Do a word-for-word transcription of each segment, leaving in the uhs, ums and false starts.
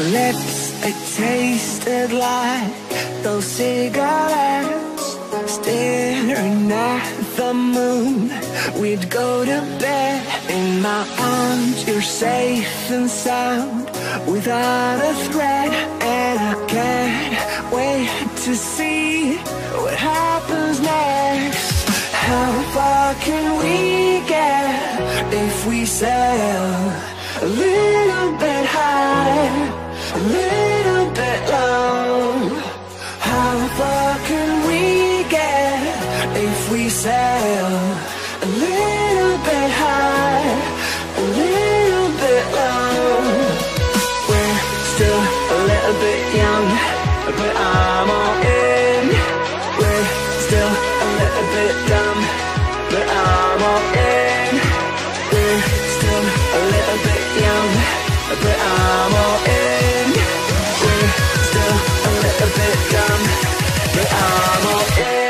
lips, it tasted like those cigarettes. Staring at the moon, we'd go to bed. In my arms, you're safe and sound, without a threat. And I can't wait to see what happens next. How far can we get if we sail a little bit high, a little bit low? How far can we get if we sail a little bit high, a little bit low? We're still a little bit young, but I'm all in. We're still a little bit dumb, but I'm all in. We're still a little bit young, but I'm all in. We're still a little bit dumb, but I'm all in.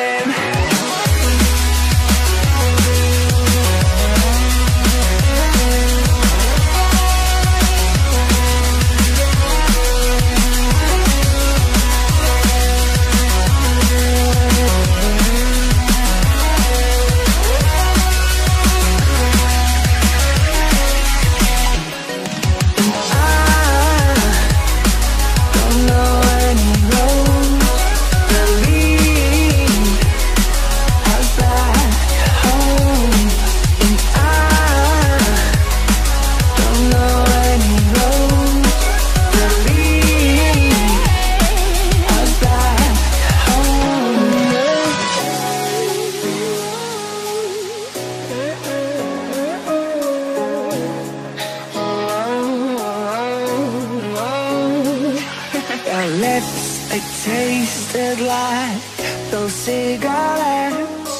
It tasted like those cigarettes.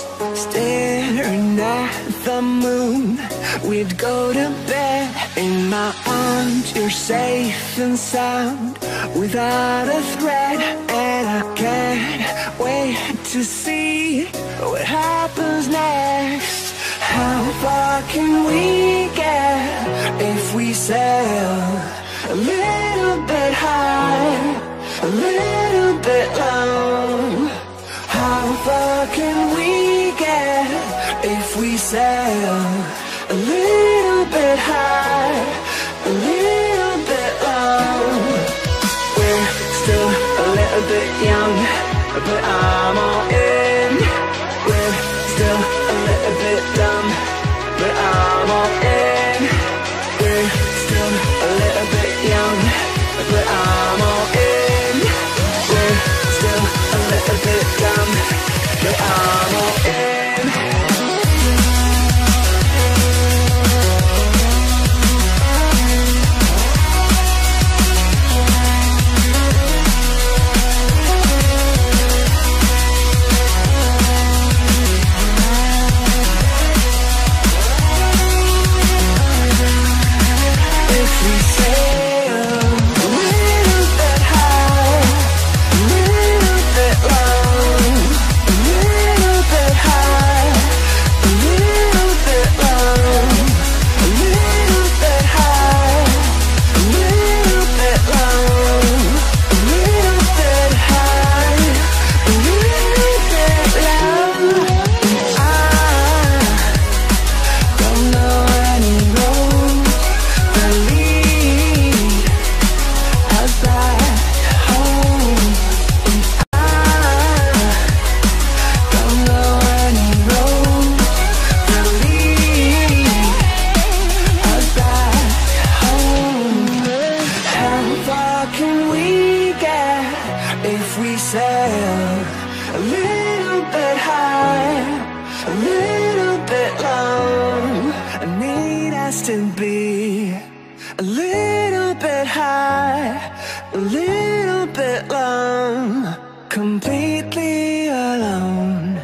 Staring at the moon, we'd go to bed. In my arms, you're safe and sound, without a threat. And I can't wait to see what happens next. How far can we get if we sail a little bit high, a little bit low? How far can we get if we sail a little bit high, a little bit low? We're still a little bit young, but I'm all in. We're still a little bit dumb, but I'm all in. We're still a little bit young, but I'm all in. We're still a little bit dumb, but I'm all in. Completely alone.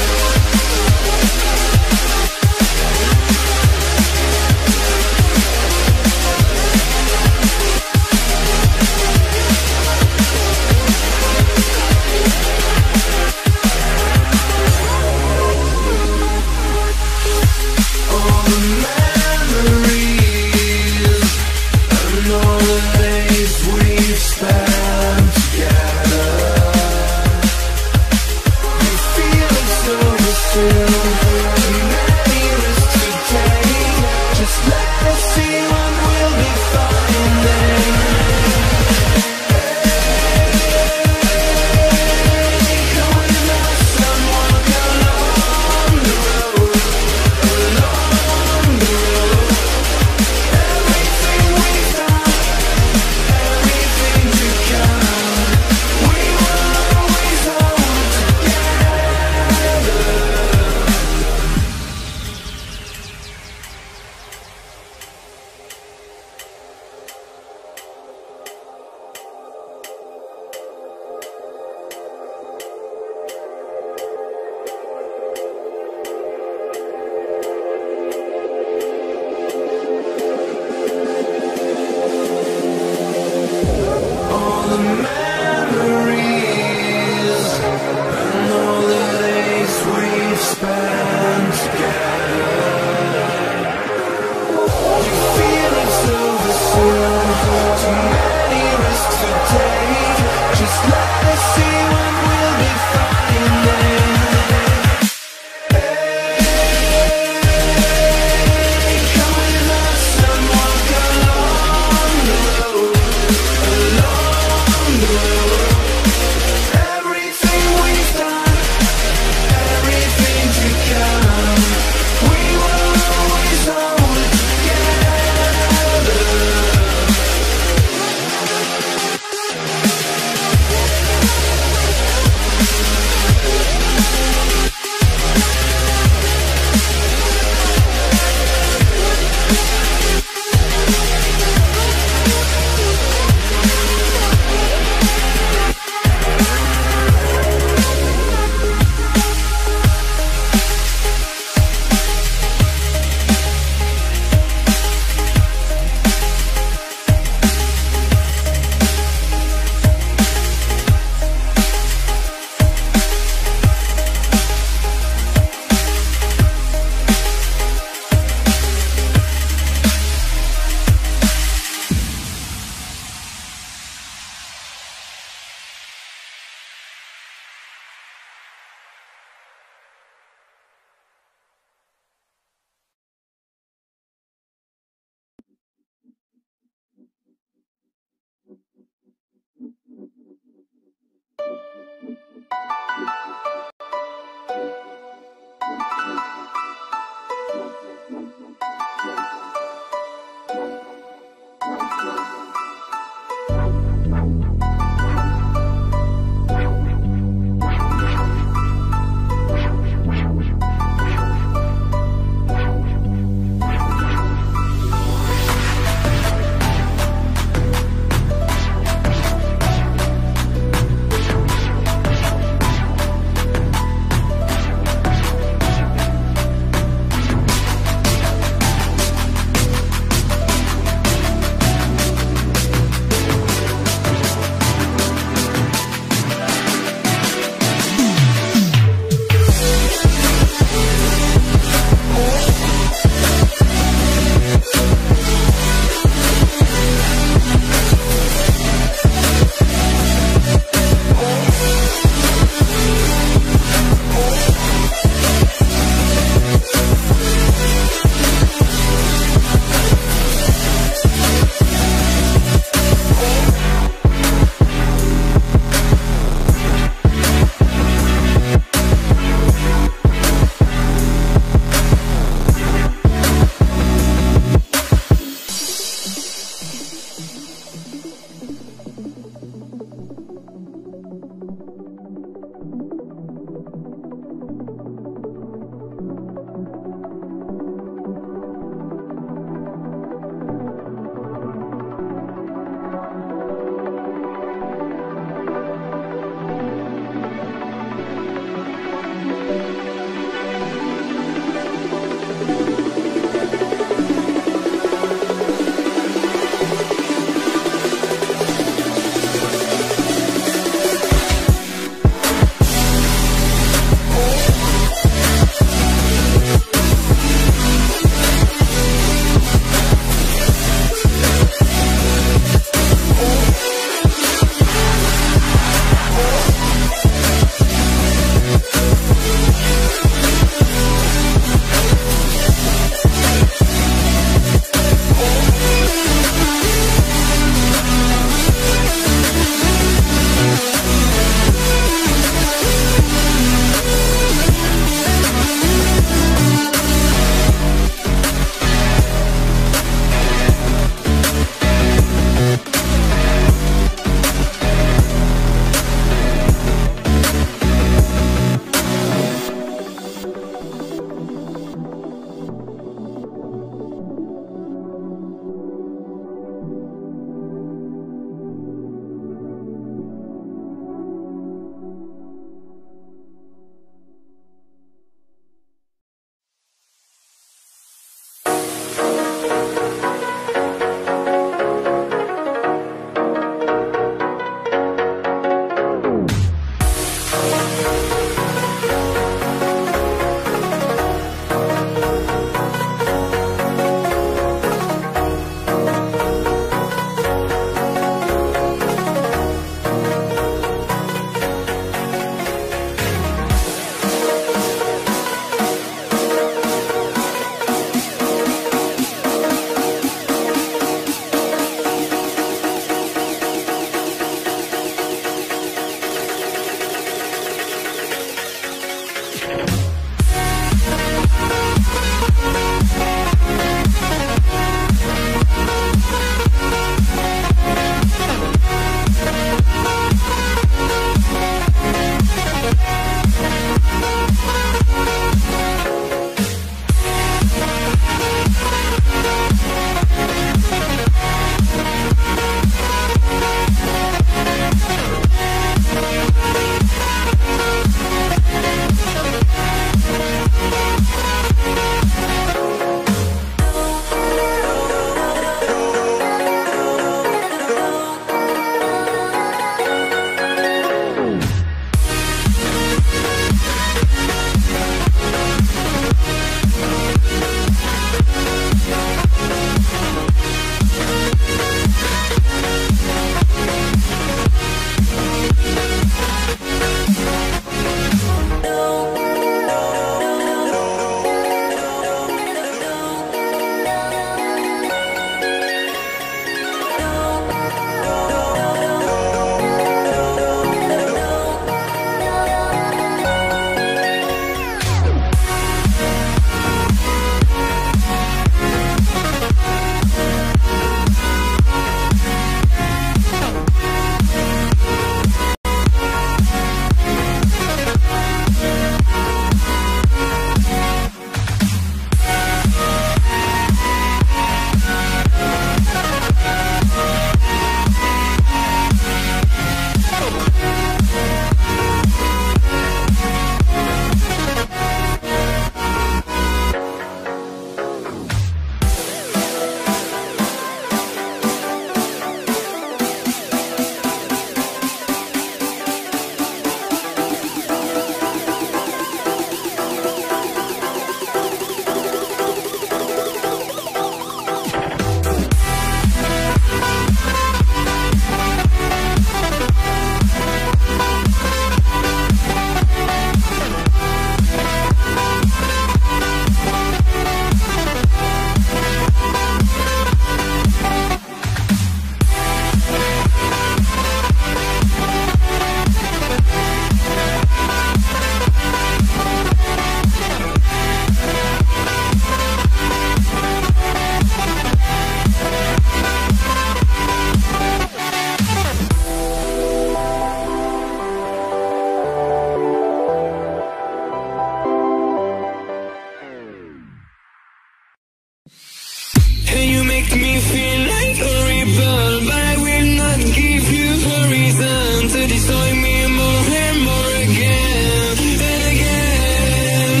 but I will not give you a reason to destroy me more and more again and again.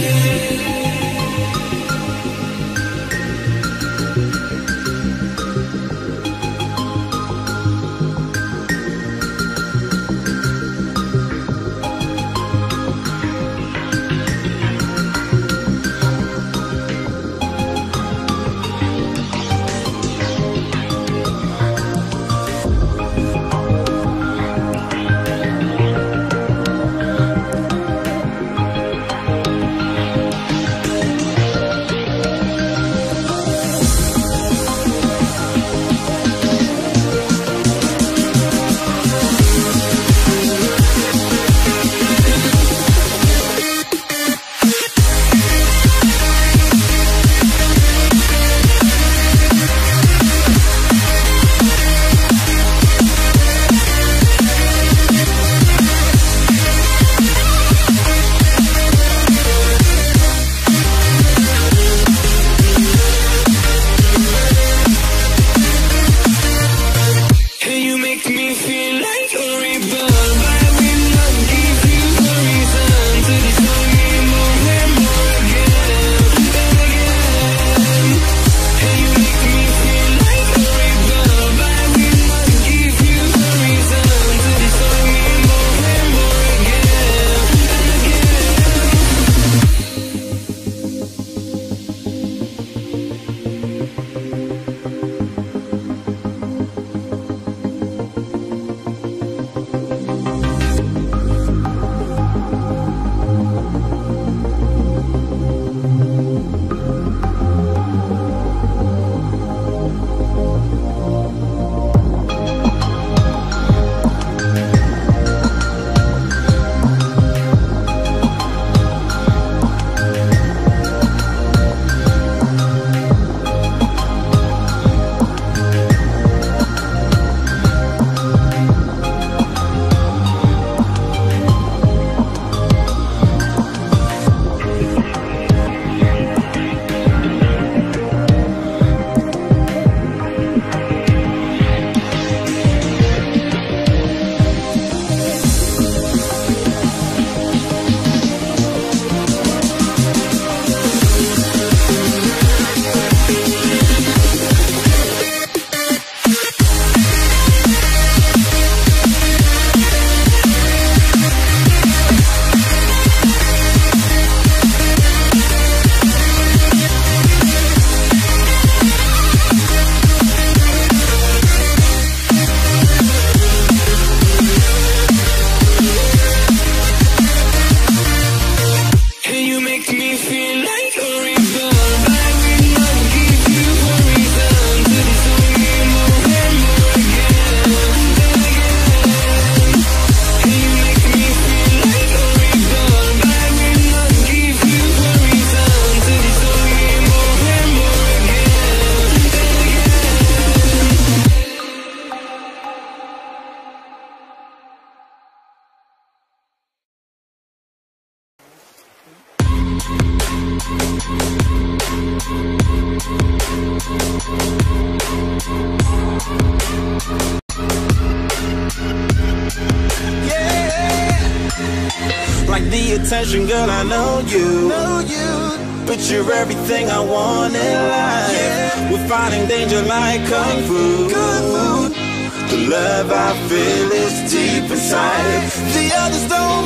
Like the attention, girl, I know you. Know you. But you're everything I want in life. Yeah. We're fighting danger like kung fu. Kung fu. The love I feel is deep inside. The others don't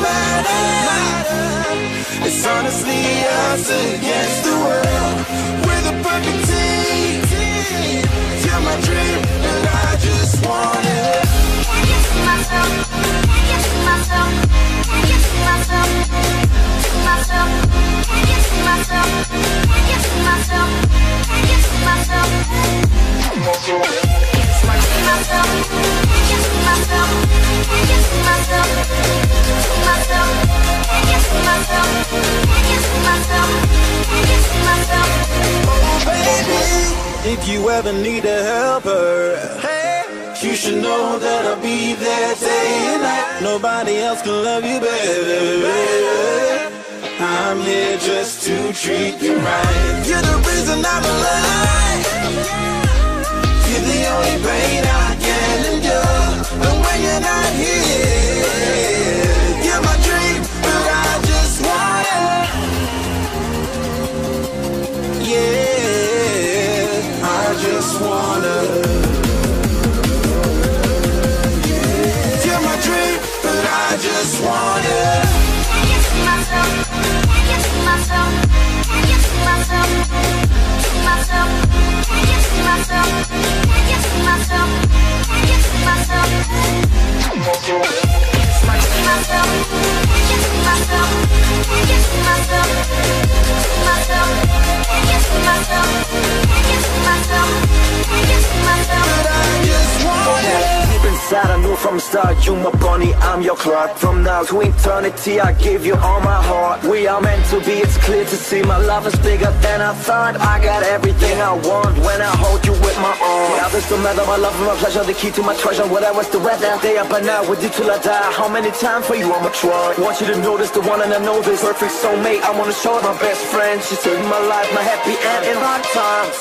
matter. It's honestly us against the world. We're the perfect team. You're my dream, and I just want it. Can't you see myself? Can't you see myself? Can't you see myself? See myself? Can't you see myself? Can't you see myself? Can't you see myself? See myself? Can't you see myself? Can't you see myself? See myself? Can't you see myself? Can't you see myself? Can't you see myself? Oh baby, if you ever need a helper, hey, you should know that I'll be there day and night. Nobody else can love you better. I'm here just to treat you right. You're the reason I'm alive. You're the only pain I can from the start, you my bunny, I'm your Clark. From now to eternity, I give you all my heart. We are meant to be, it's clear to see. My love is bigger than I thought. I got everything I want when I hold you with my arms. Yeah, this don't matter, my love and my pleasure, the key to my treasure. Whatever's the weather, day up and out with you till I die. How many times for you I'ma try? Want you to notice the one and I know this perfect soulmate. I wanna show it my best friend. She saved my life, my happy end in hard times.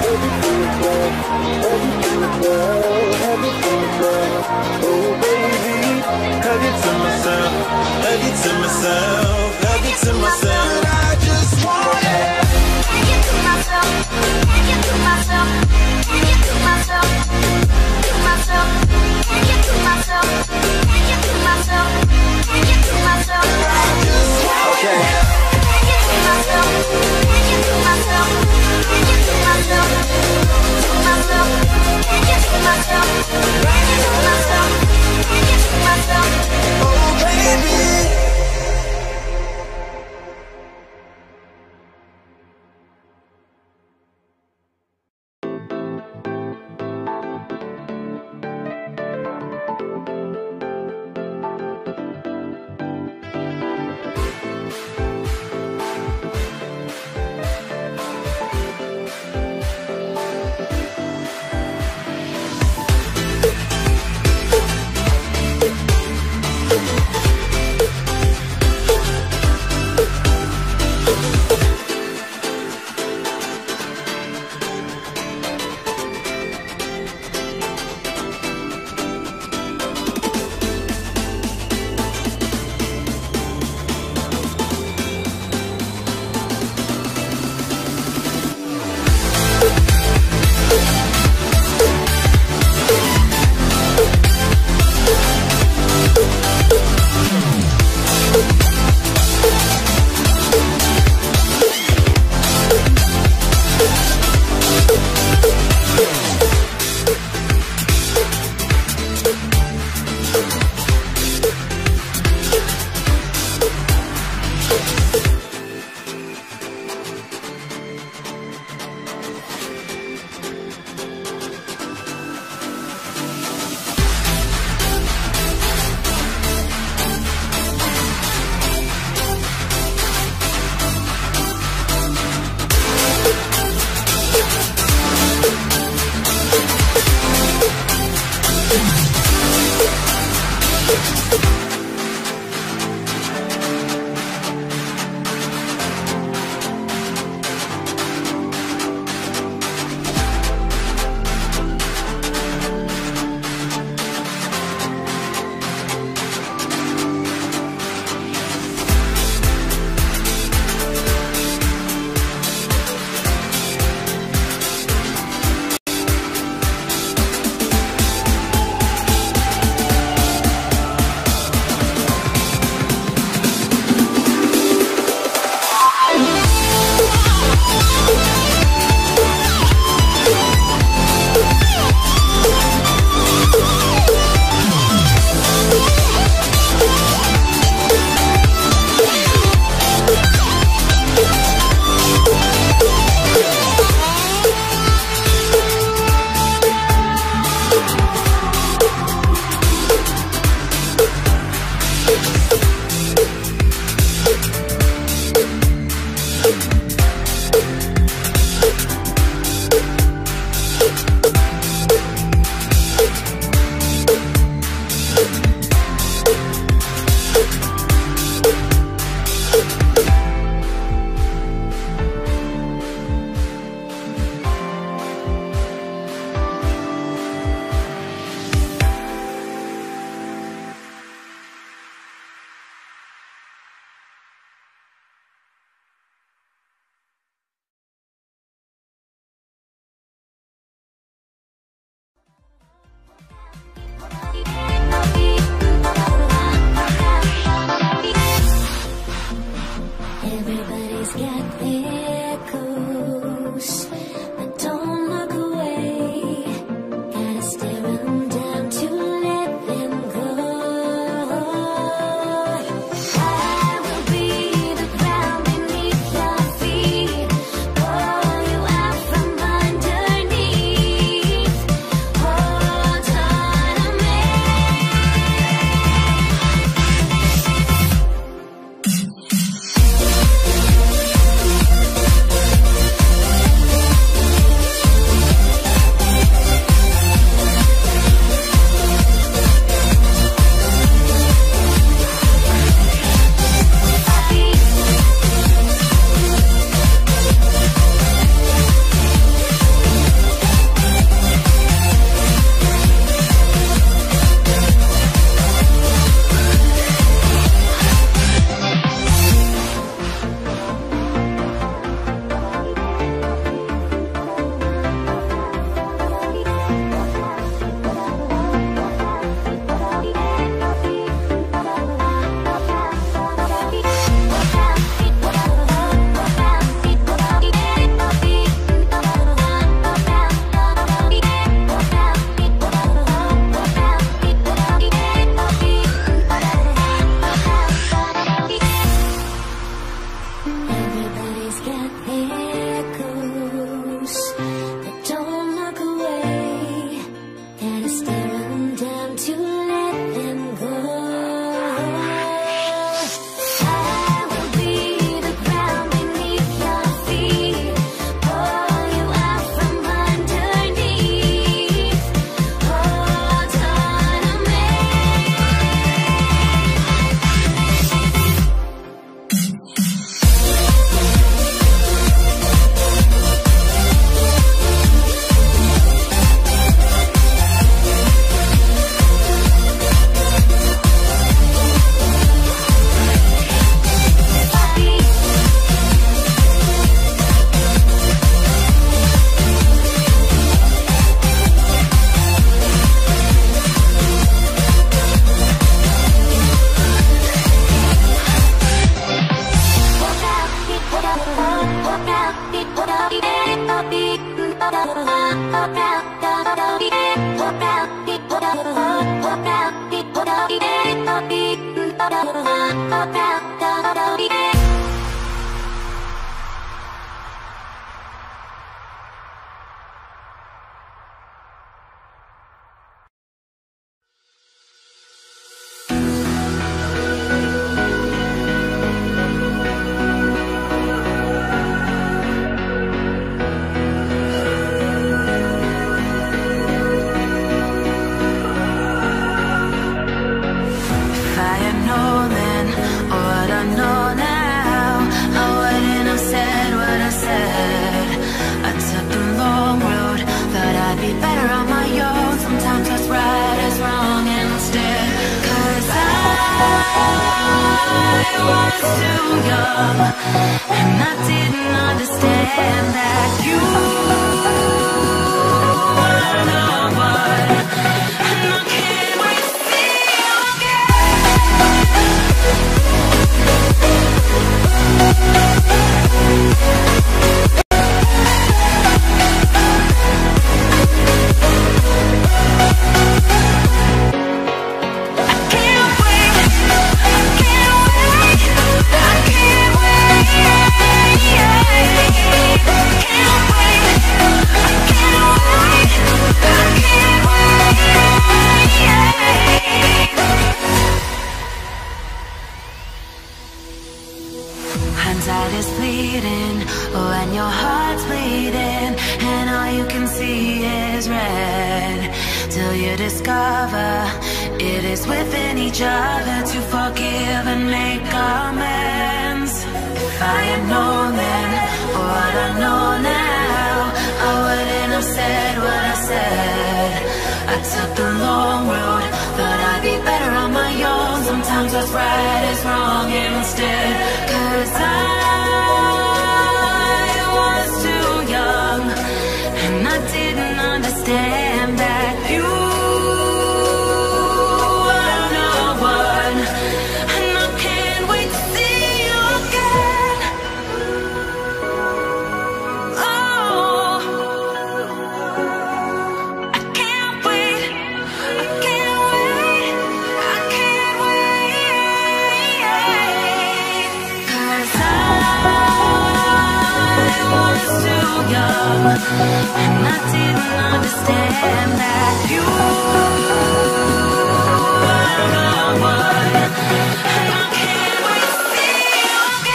Oh baby, hug it to myself, hug it to myself, hug it to myself. I just want it. Hug it to myself, hug it to myself, hug it to myself, to myself, hug it to myself, hug it to myself, hug it to myself. I just want it. Hug it to myself, hug it to myself, hug it to myself, to myself, hug it to myself, hug it to myself, hug it to myself. Oh baby. was too young, and I didn't understand that you were the one. And I can't wait to see you Hindsight is fleeting when your heart's bleeding, and all you can see is red, till you discover it is within each other to forgive and make amends. If I had known then what I know now, I wouldn't have said what I said. I took the long road, thought I'd be better on my own. Sometimes what's right is wrong instead, 'cause I was too young, and I didn't understand that you were the one. And I can't wait to see you again. Oh, I can't wait, I can't wait, I can't wait, 'cause I was too young, and I didn't understand that you were the one. And I can't wait to see you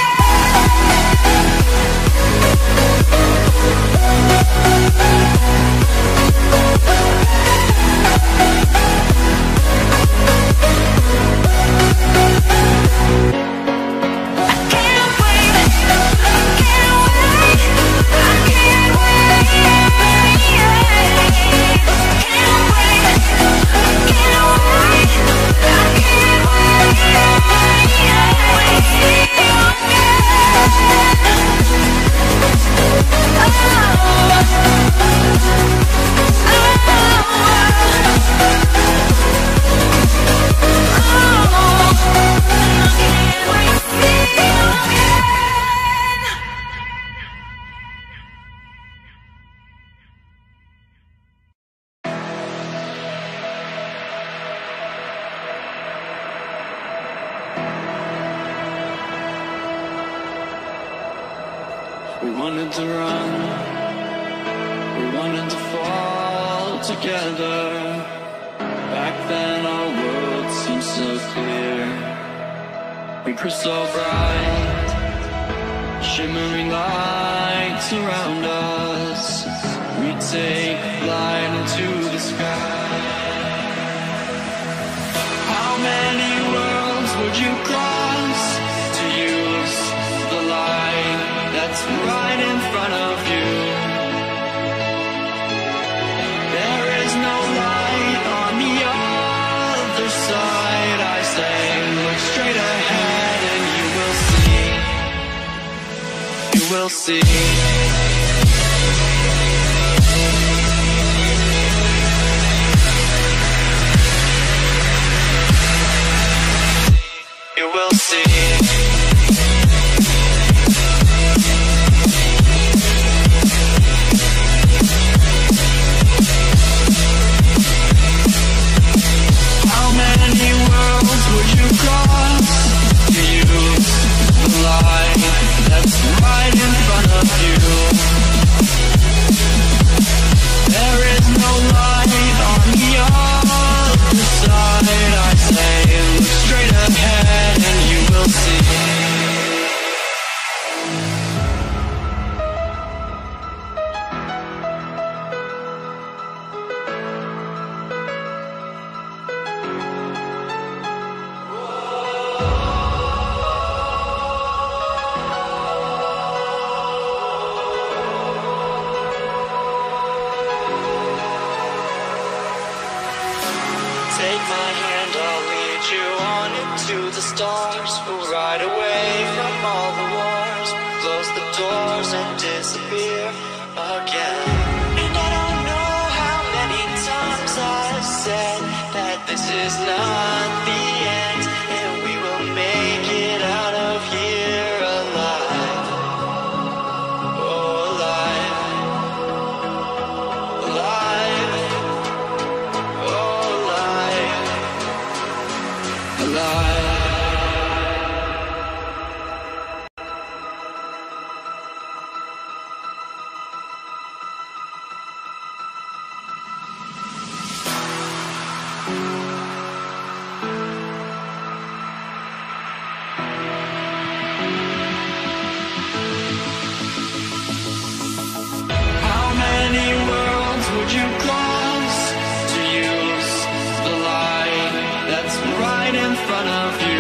We wanted to run, we wanted to fall together. Back then our world seemed so clear. We were so bright, shimmering lights around us. We take flight into the sky. How many worlds would you cross to use the light that's right in front of you? There is no light on the other side. I say, look straight ahead and you will see. You will see. You will see. How many worlds would you cross to use the light that's right in front of you? There is no light on the other side. I say, look straight ahead and you will see. Take my hand, I'll lead you on into the stars. We'll ride away from all the wars, close the doors and disappear again. And I don't know how many times I've said that this is not the end, and we will make it out of here alive. Oh, alive. Alive. Oh, alive. Alive. How many worlds would you cross to use the light that's right in front of you?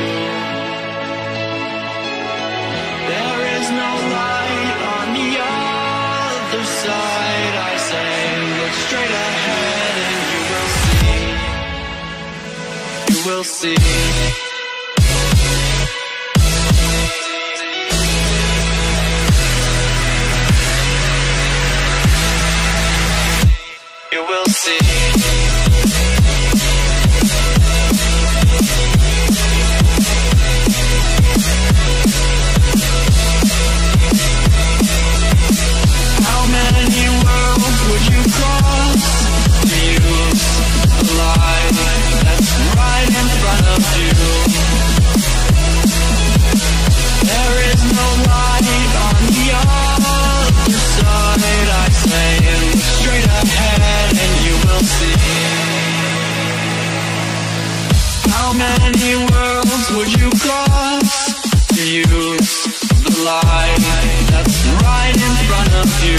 There is no light on the other side. I say, look straight ahead and you will see. You will see. You will see. How many worlds would you cross to use the light that's right in front of you? There is no light on the other side. I say, look straight ahead and you will see. How many worlds would you cross to use the light that's right in front of you?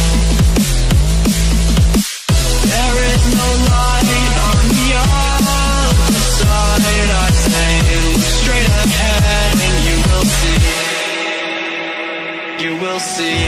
There is no light on the other side. I say, look straight ahead and you will see. You will see.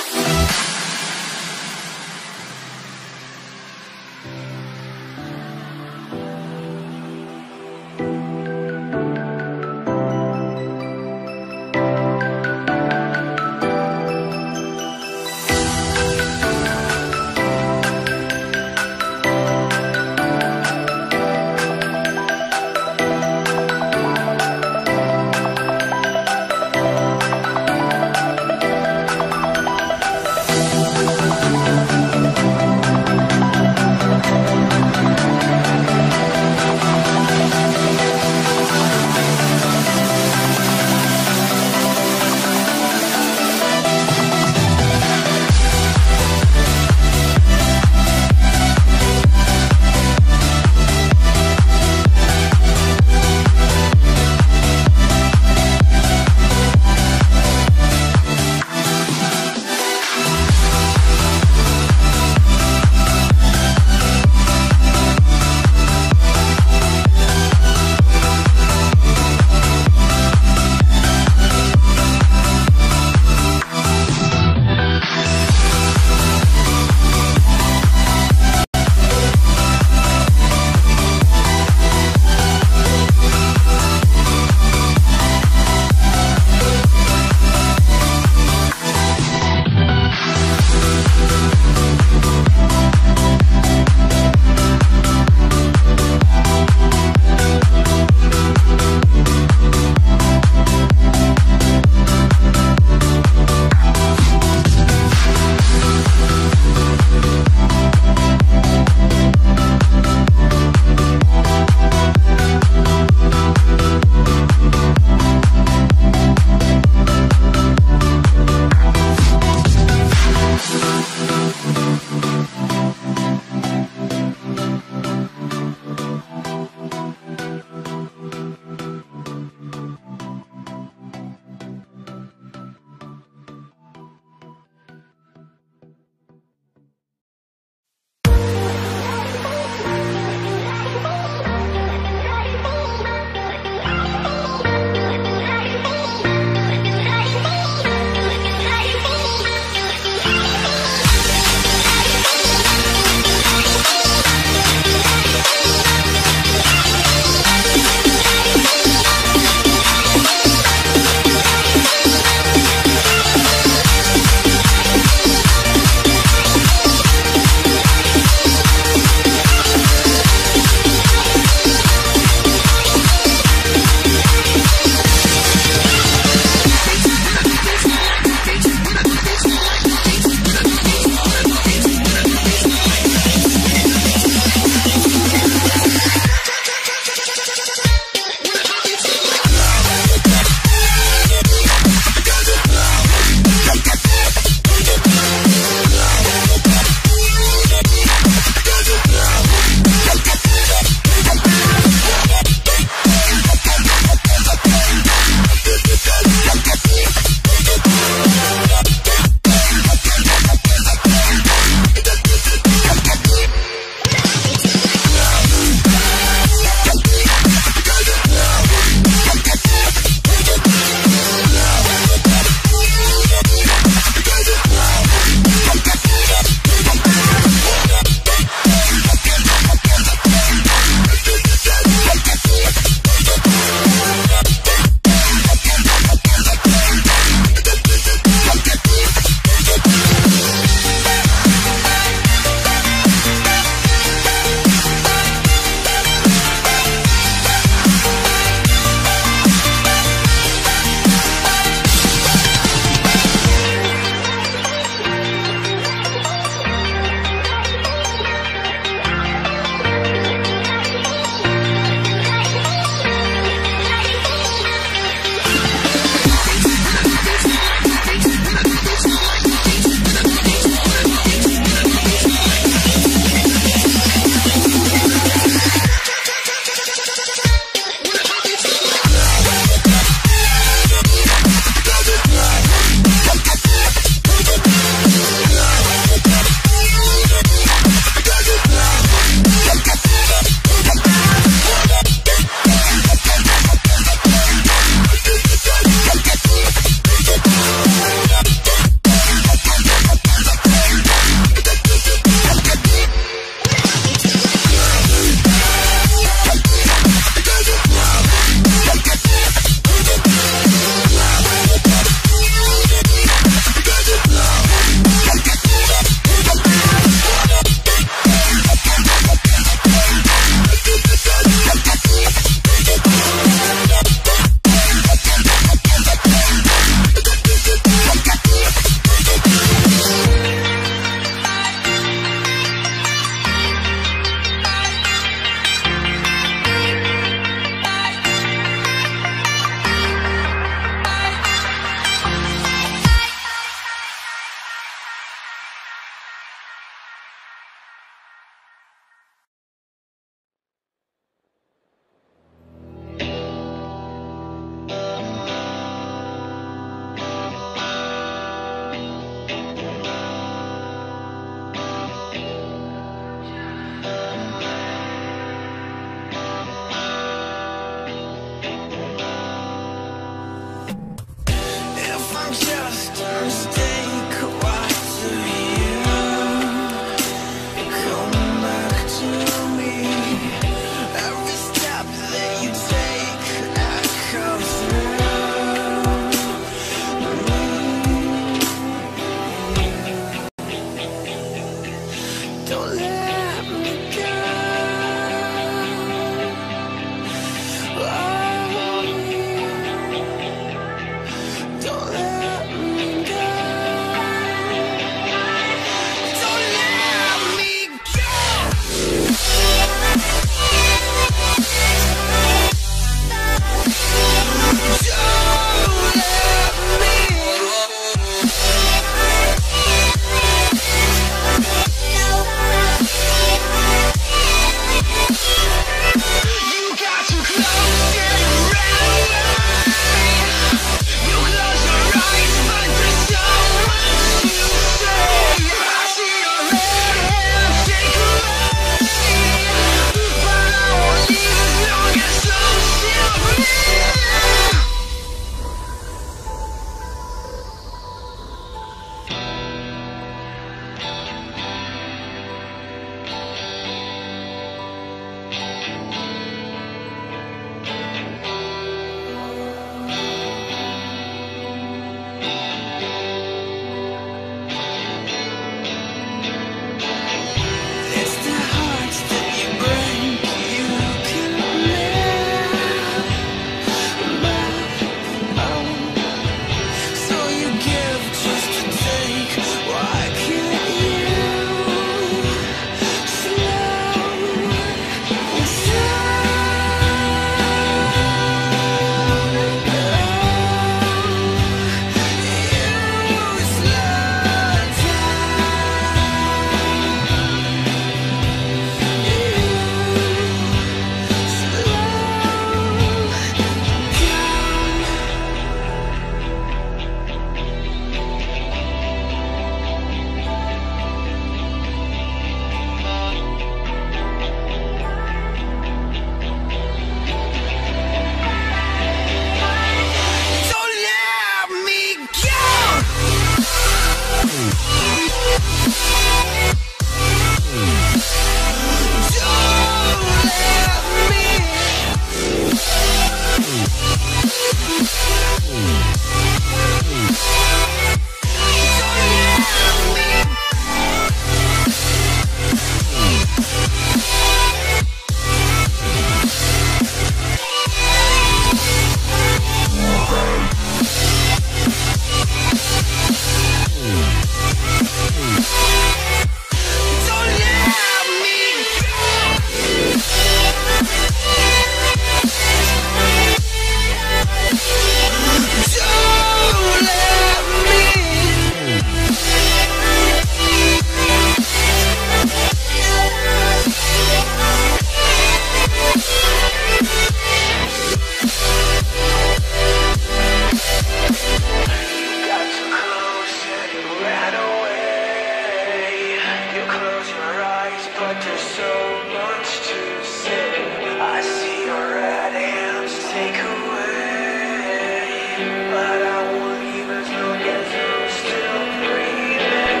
There's so much to say. I see your red hands take away, but I won't leave as long as you're still breathing.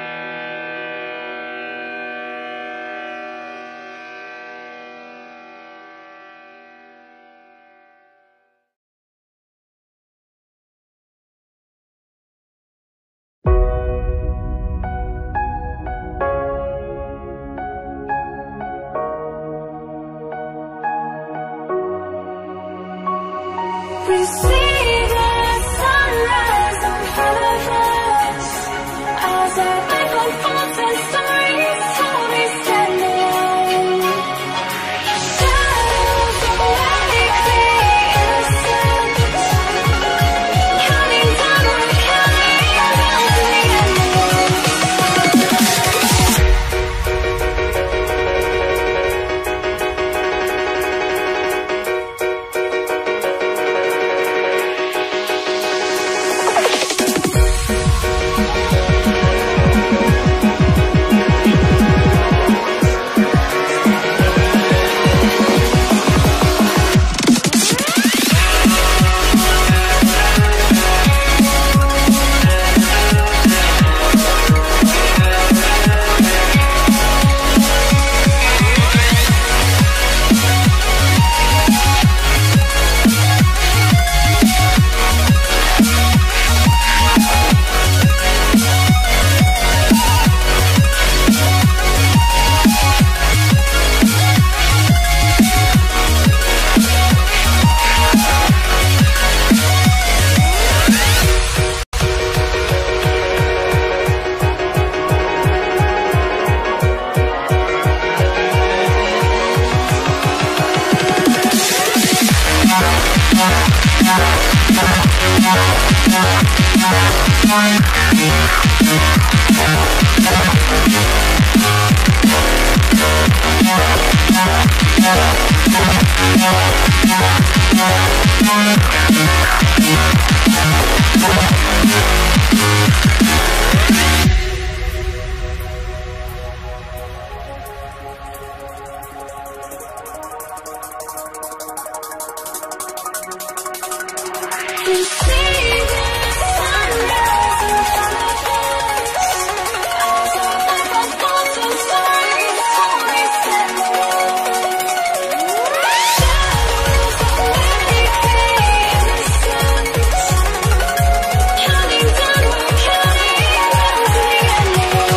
We see the sunrise in front of us as our life unfolds and stories tell we stand alone. Shadows awake the innocent, counting down, we're counting down to the end. We see the sunrise in front of us as our life unfolds and stories tell we stand alone. Shadows awake the innocent, counting down, we're counting down to the end.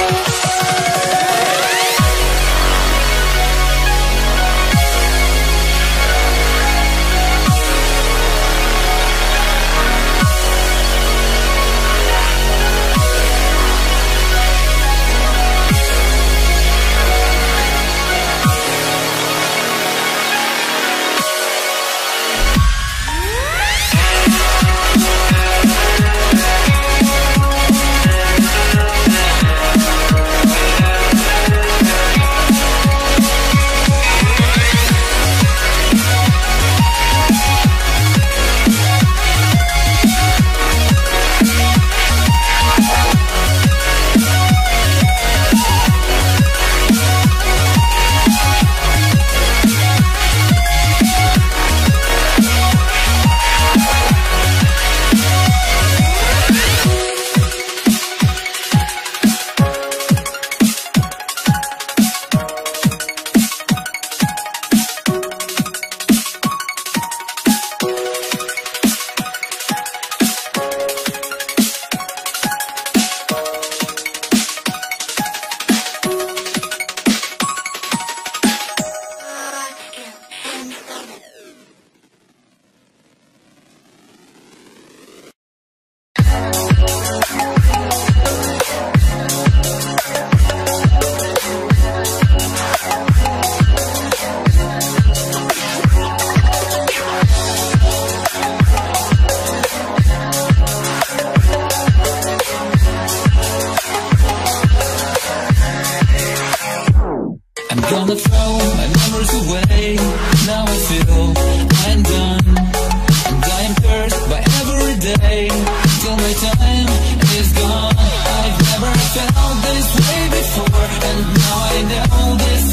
gonna throw my memories away. Now I feel I'm done, and I am cursed by every day till my time is gone. I've never felt this way before, and now I know this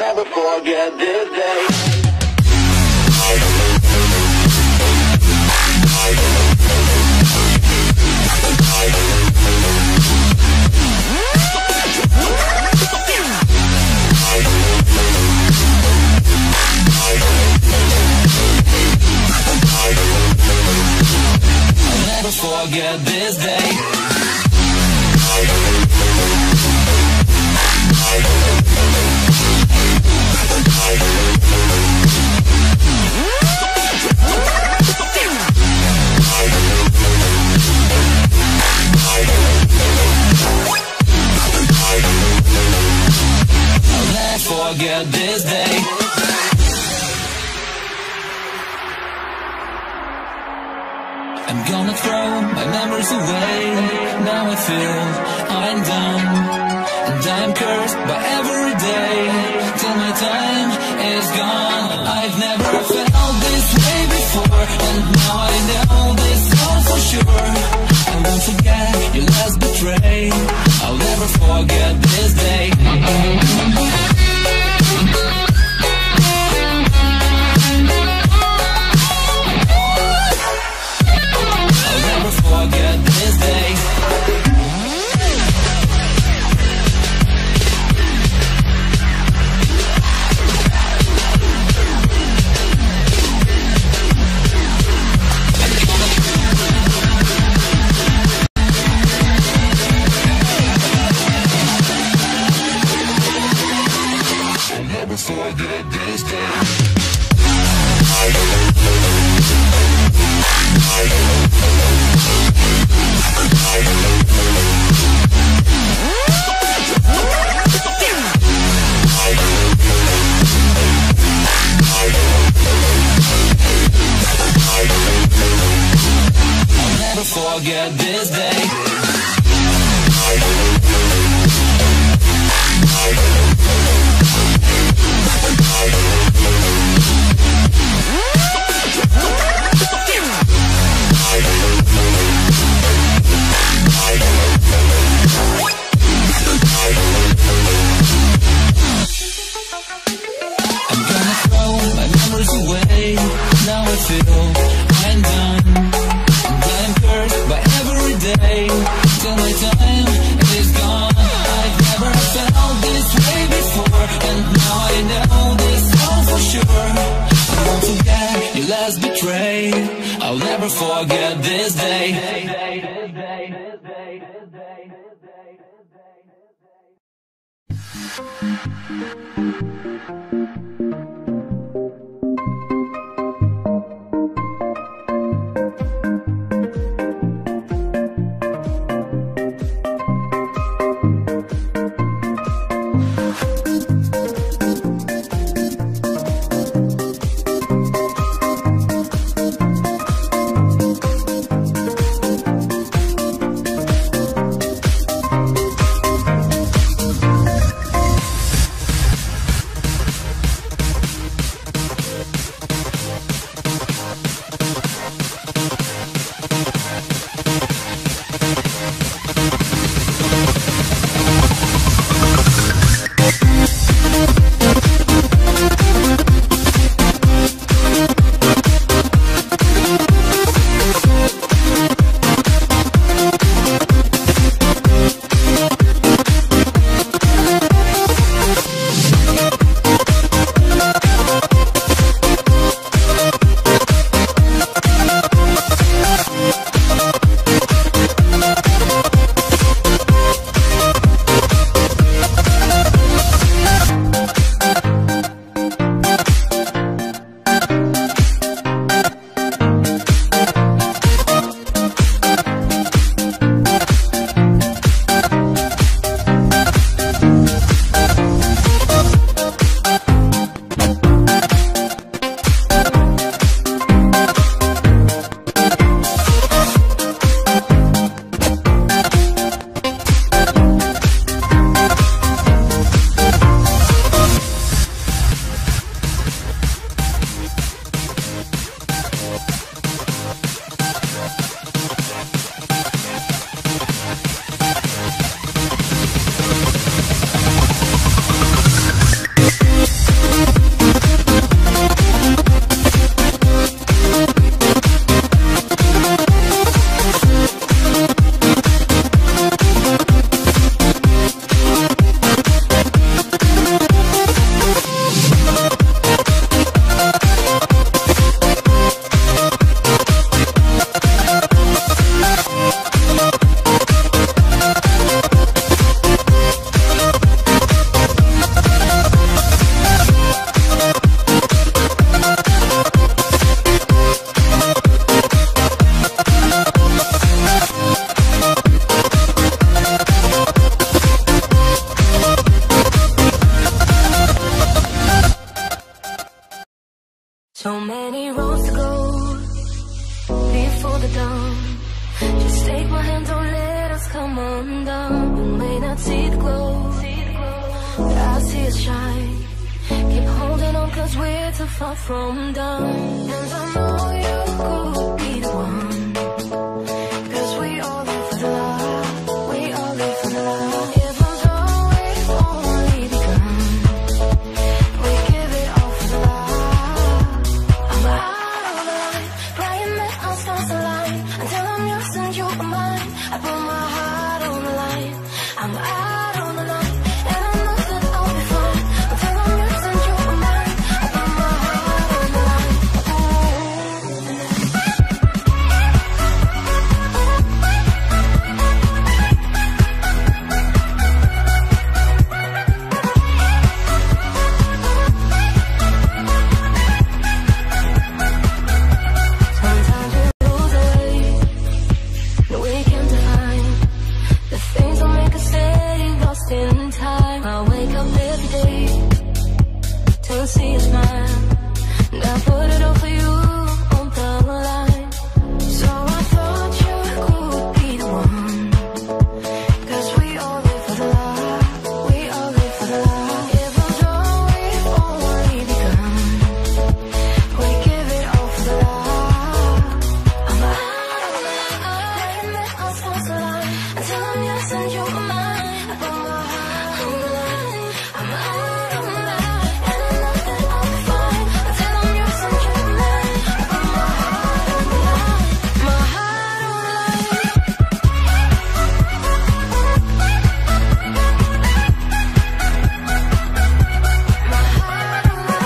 never forget this day. I'll never forget this day. I'll never forget this day. I'm gonna throw my memories away. Now I feel I'm done, and I'm cursed by every day till my time is gone. I've never felt this way before, and now I know this all for sure. I won't forget your last betray. I'll never forget this day. Forget this day. I'll never forget this day. I'll never forget this day. I'm gonna throw my memories away. Now I feel I'm done, and I'm cursed by every day till my time is gone. I've never felt this way before, and now I know this all for sure. I won't forget your last betray. I'll never forget this day. So many roads to go before the dawn. Just take my hand, don't let us come undone. We may not see the glow, but I see it shine. Keep holding on, cause we're too far from done. And I know you could be the one, cause we all live for the love. We all live for the love. Even though we've only begun, we give it all for the love. I'm out of the light, praying that our stars align. Until I'm yours and you're mine, I put my heart on the line. I'm out on the line, and I know that I'll be fine. Until I'm yours and you're mine, I put my heart on the line. Sometimes we lose our way, no we can't define the things that make us stay lost in time. I wake up every day to see a smile, and I put it all for you on the line. So I thought you could be the one, cause we all live for the love. We all live for the love. Even though we've only begun, we give it all for the love. I'm out of the line, praying that our stars align. Until I'm yours and you're mine, I put my heart on the line. I'm out of the line, and I know that I'll be fine. Until I'm yours and you're mine, I put my heart on the line. My heart on the line. My heart on the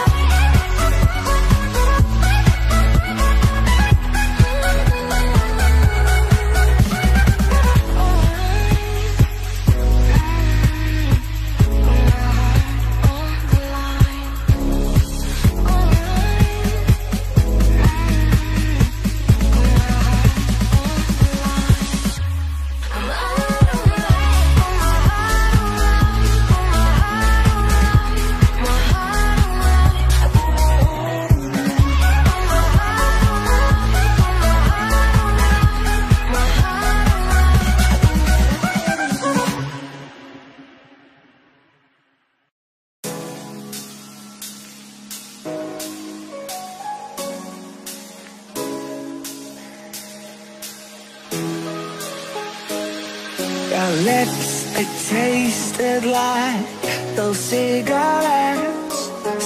Your lips, they tasted like those cigarettes.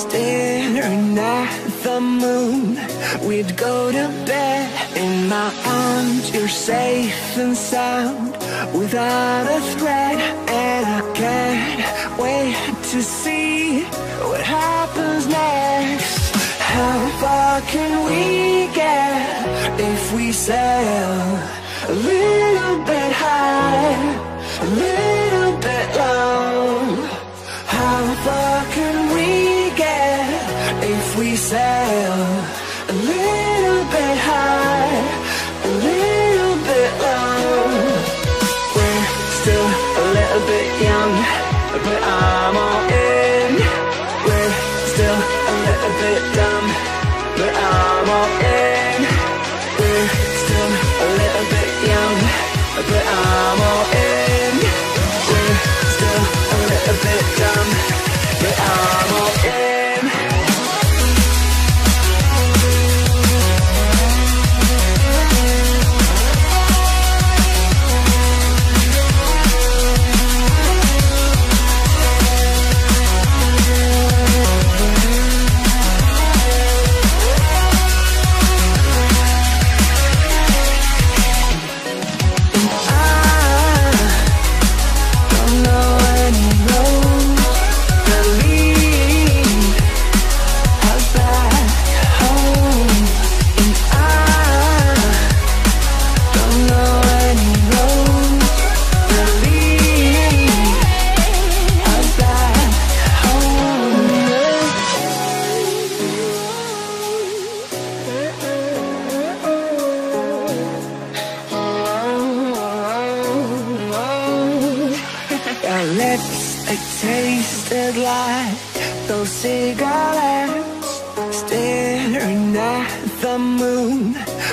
Staring at the moon, we'd go to bed. In my arms, you're safe and sound, without a threat. And I can't wait to see what happens next. How far can we get if we sail a little bit high, a little bit low? How far can we get if we sail a little bit high, a little bit low? We're still a little bit young, but I'm all in. We're still a little bit dumb, but I'm all in. We're still a little bit young, but I'm all in. We're still a little bit dumb, but I'm all in.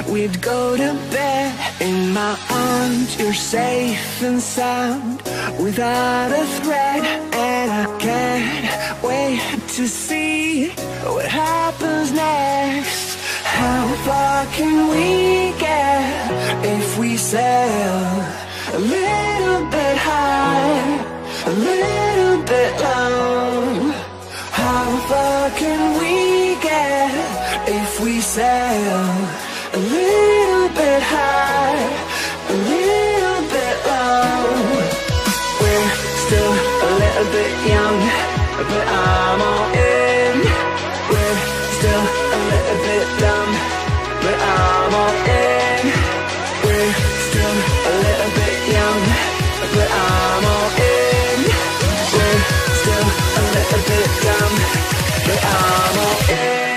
we'd go to bed. In my arms, you're safe and sound, without a threat. And I can't wait to see what happens next. How far can we get if we sail a little bit high, a little bit long? How far can we get if we sail a little bit high, a little bit long? We're still a little bit young, but I'm all in. We're still a little bit dumb, but I'm all in. We're still a little bit young, but I'm all in. We're still a little bit dumb, but I'm all in.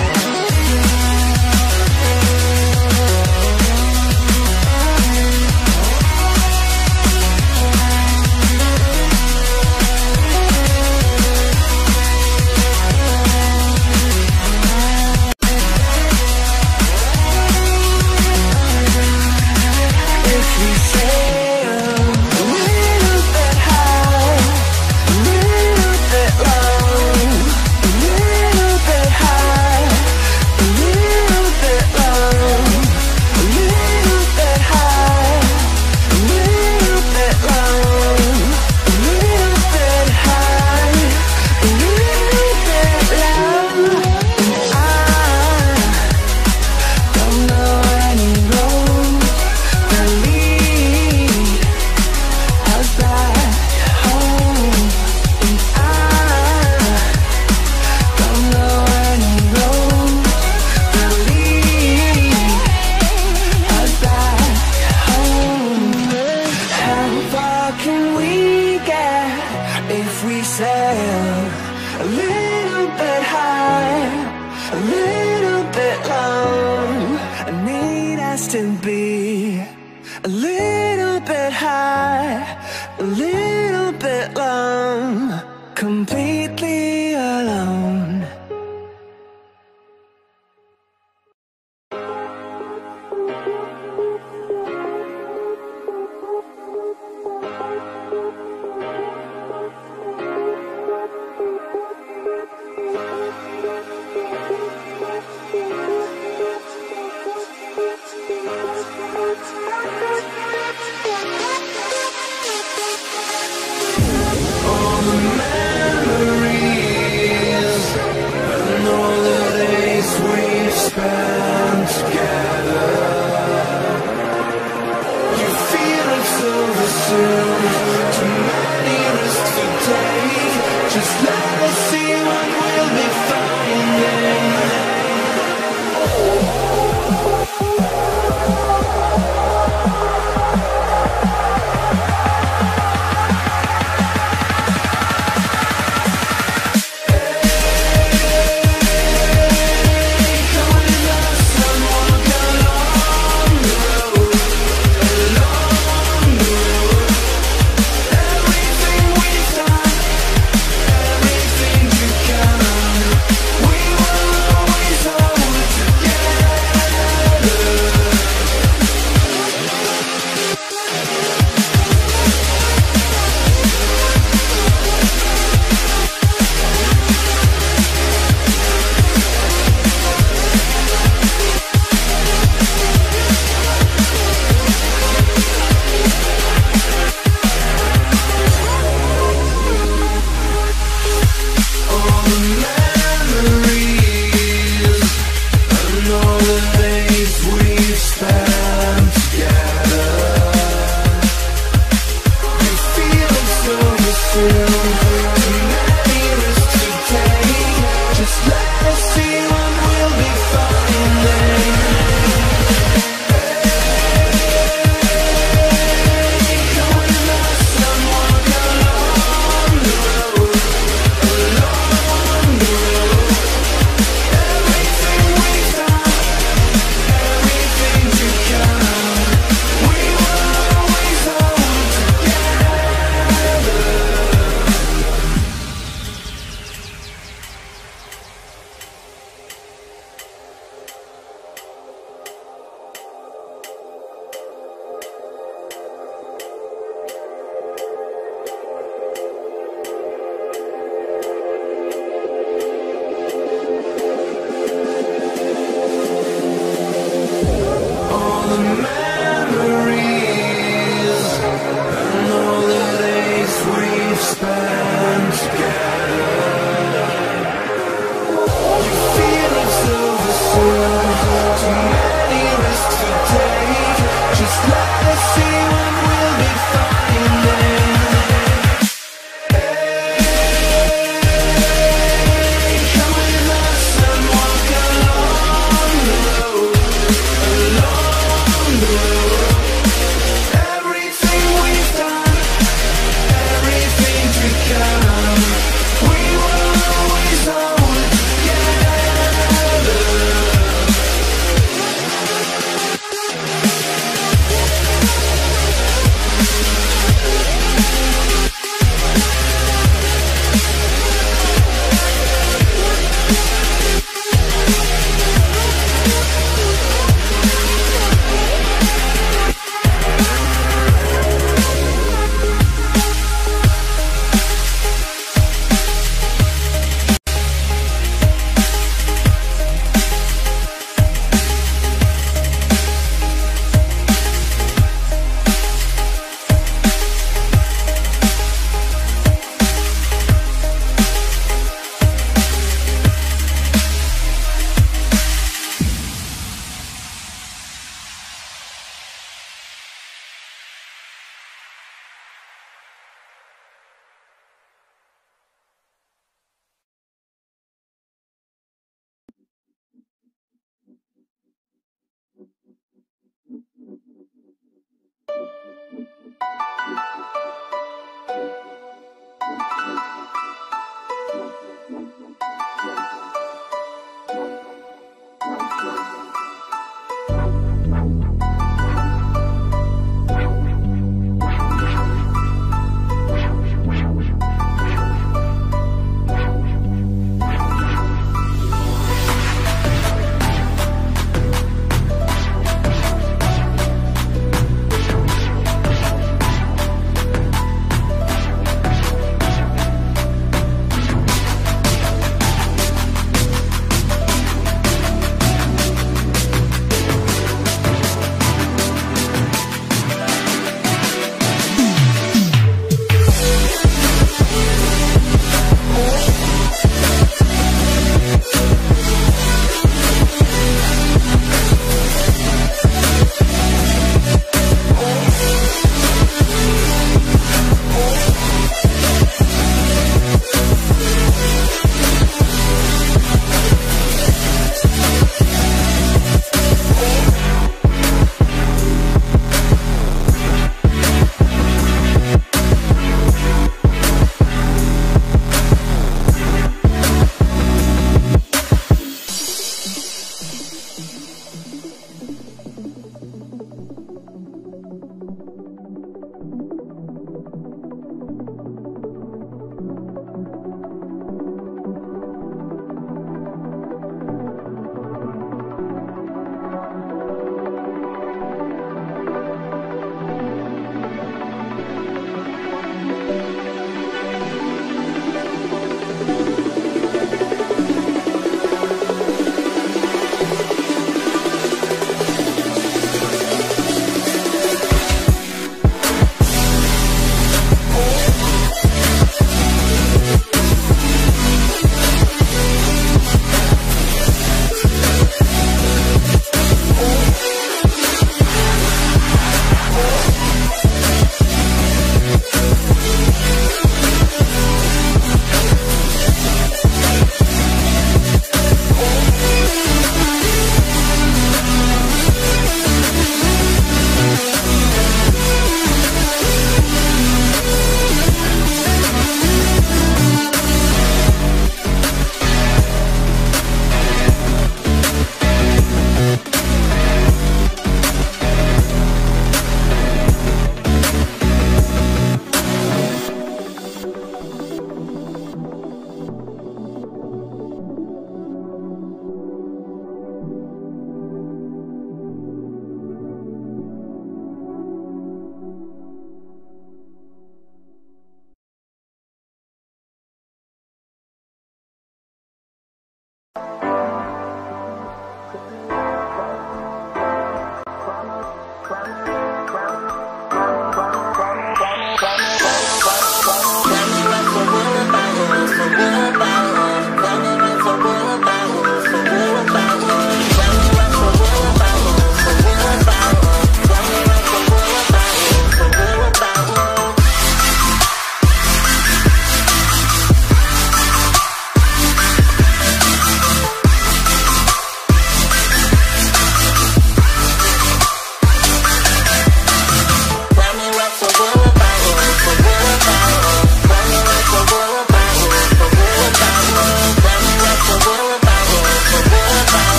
Completely alone.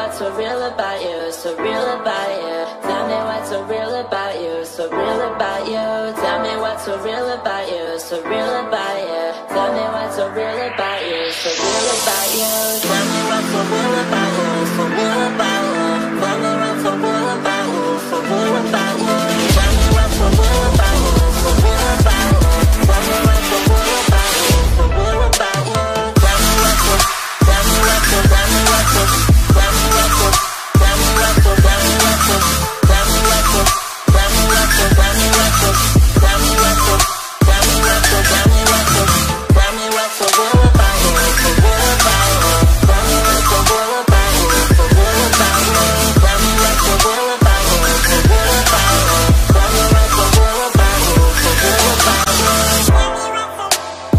what's so real about you, so real about you. Tell me what's so real about you, so real about you. Tell me what's so real about you, so real about you. Tell me what's so real about you, so real about you. Tell me what's so real about you, so real about you. Tell me what's so real about you, so real about you. Tell me what's so real about you, so real about you. Tell me what's so real about you, so real about you. Tell me what's so, tell me what's so, tell me what's so, tell me what's so, tell me what's so, tell me what's so, tell me what's so, tell me what's so, tell me what's so, tell me what's so, tell me what's so, tell me what's so, tell me what's so real about you, so real about you. Tell me what's so real about you, so real about you. Tell me what's so real about you, so real about you. Tell me what's so real about you, so real about you.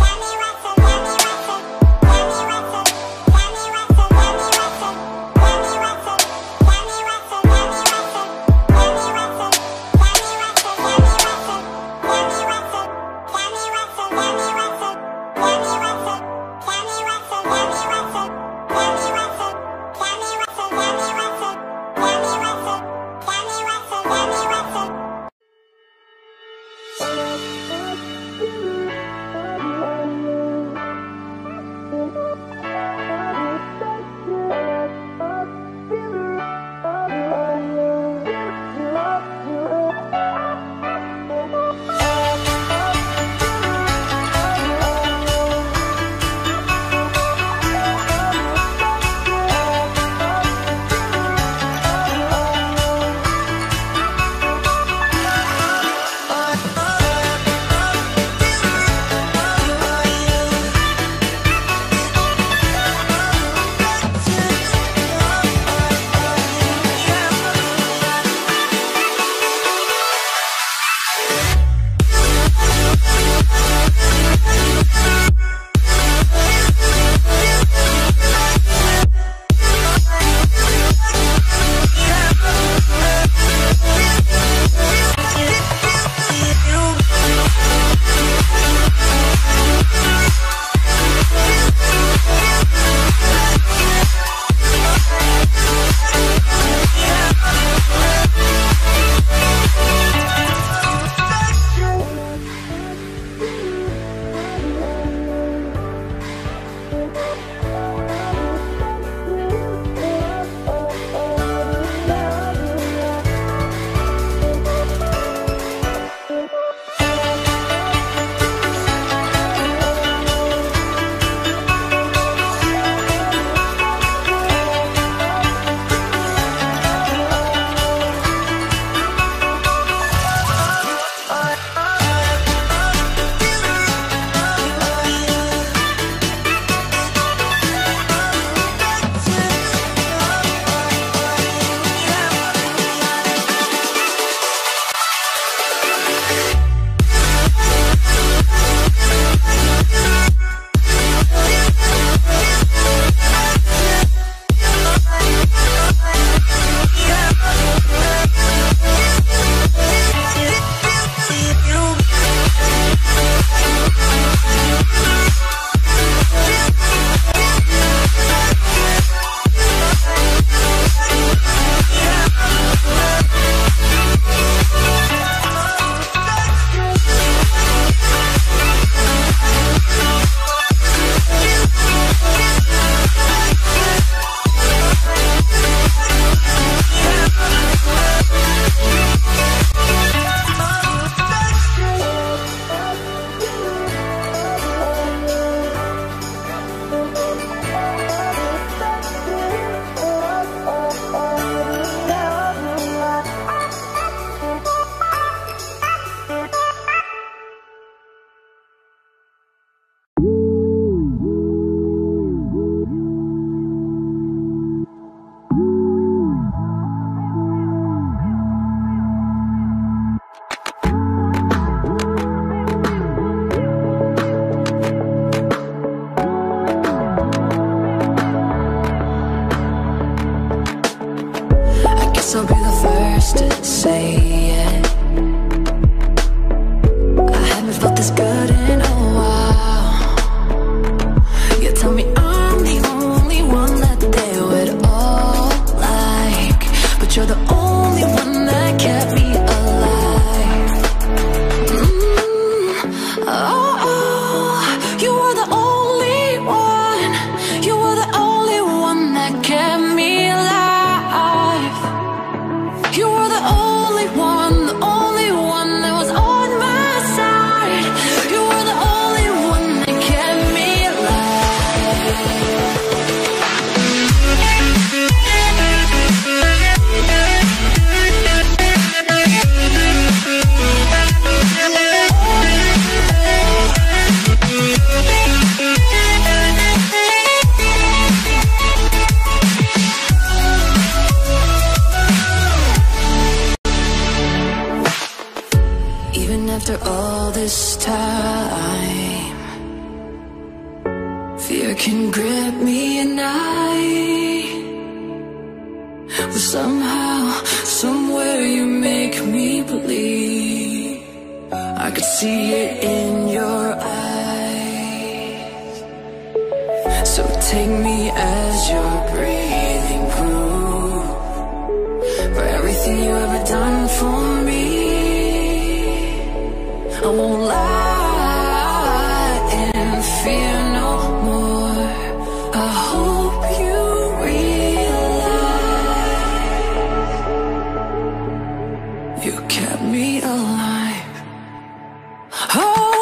after all this time, fear can grip me at night. But somehow, somewhere you make me believe. I could see it in your eyes. So take me as your breathing proof for everything you ever done for me. I won't lie and fear no more. I hope you realize you kept me alive. Oh,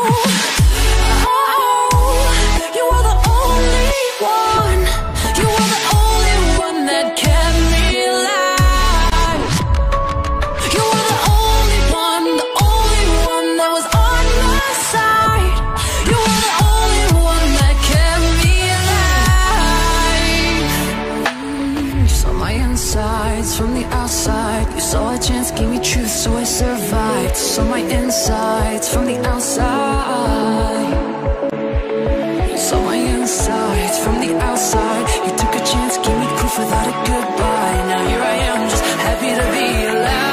oh, you were the only one. You were the only one that kept me alive. You were the only one, the only one that was on my side. You were the only one that kept me alive. You saw my insides from the outside. You saw a chance, gave me truth, so I survived. Saw my insides from the outside. You saw my insides from the outside. You took a chance, gave me proof without a goodbye. Now here I am, just happy to be alive.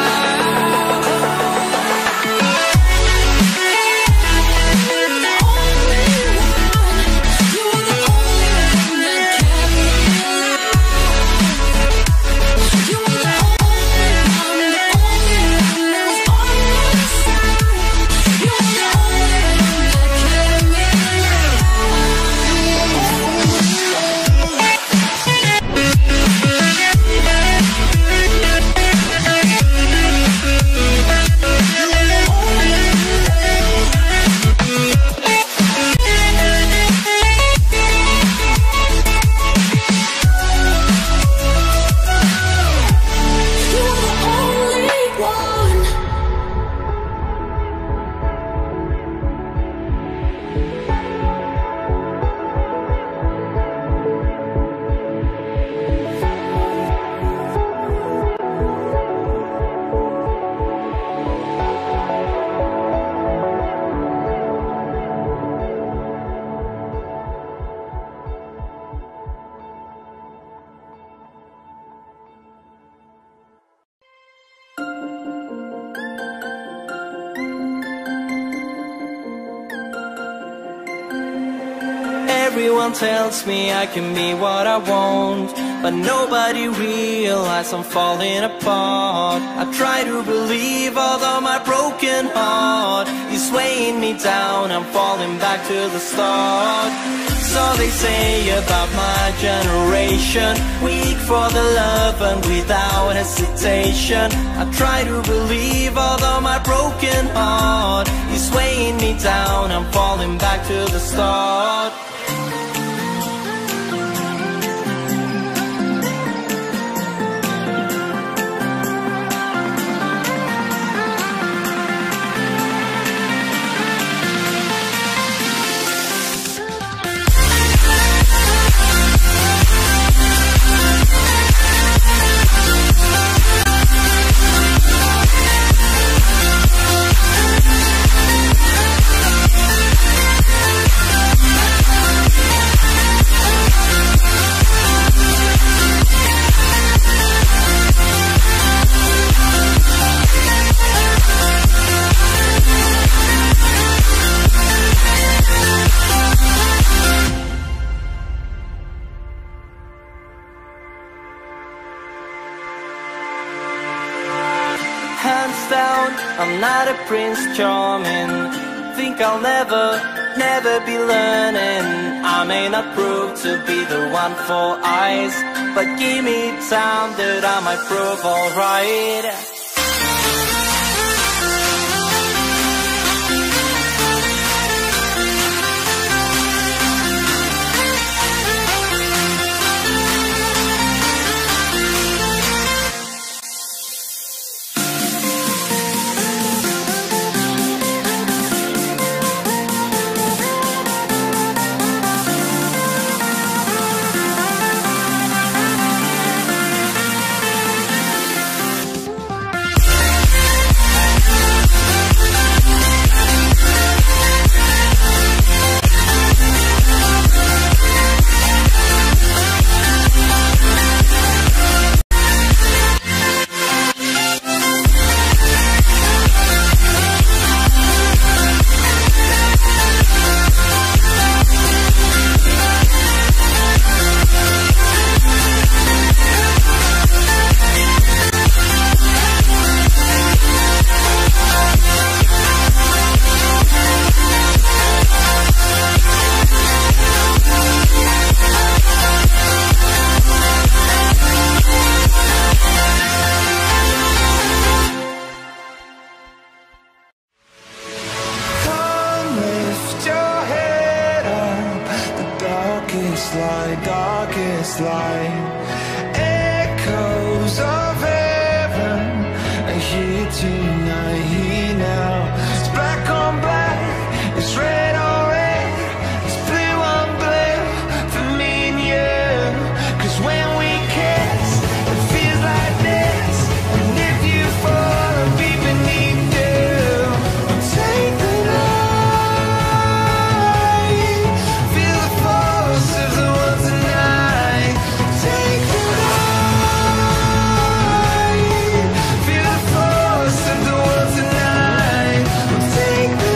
Everyone tells me I can be what I want, but nobody realizes I'm falling apart. I try to believe, although my broken heart is weighing me down. I'm falling back to the start. So they say about my generation, weak for the love and without hesitation. I try to believe, although my broken heart is weighing me down. I'm falling back to the start. Hands down, I'm not a Prince Charming. Think I'll never, never be learning. I may not prove to be the one for eyes, but give me time that I might prove alright. light, darkest light. Echoes of heaven are here tonight, here now. It's black on black, it's red on red, it's blue on blue for me and you. Cause when we kiss, it feels like this. And if you fall, I'll be beneath you. I'll take the night, feel the force of the world tonight. Take the night, feel the force of the world tonight. I'll take the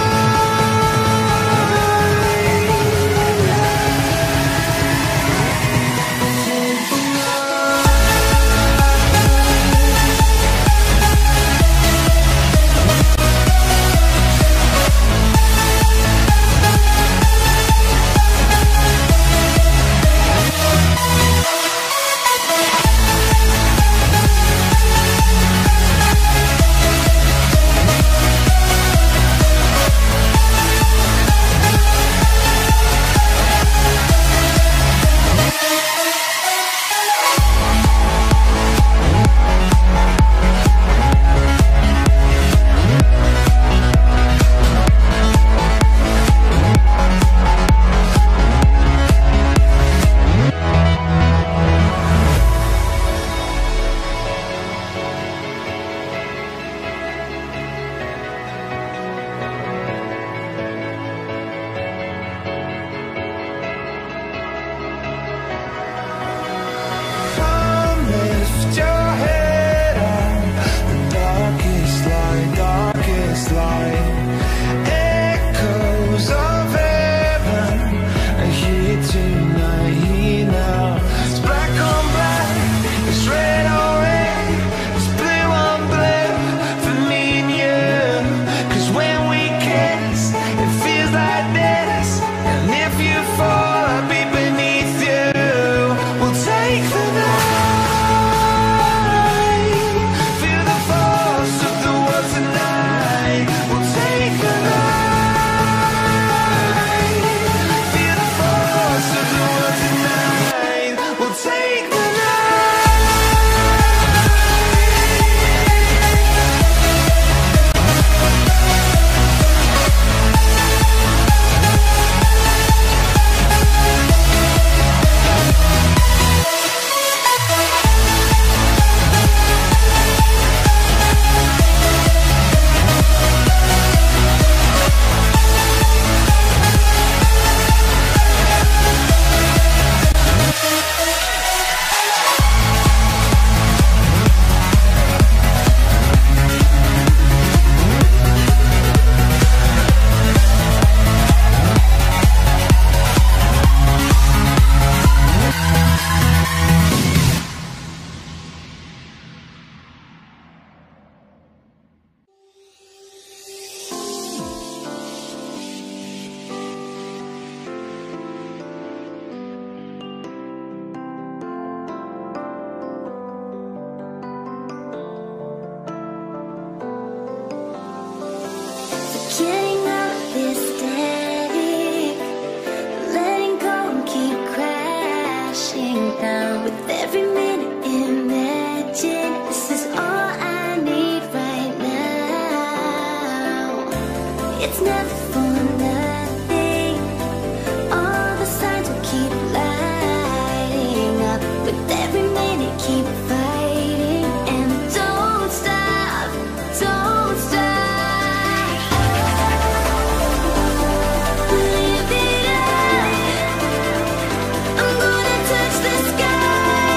come lift your head up. The darkest light, darkest light. Echoes of heaven are here tonight, here now. It's black on black, it's red on red, it's blue on blue for me and you. Cause when we kiss, it feels like this. And if you fall, I'll be beneath you. We'll take the night, feel the force of the world tonight. We'll take the night, feel the force of the world tonight. We'll take the Getting out this static, letting go and keep crashing down. With every minute, imagine this is all I need right now. It's never for nothing. All the signs will keep lighting up. With every minute, keep fighting and don't stop, don't stop. Live it up. I'm gonna touch the sky.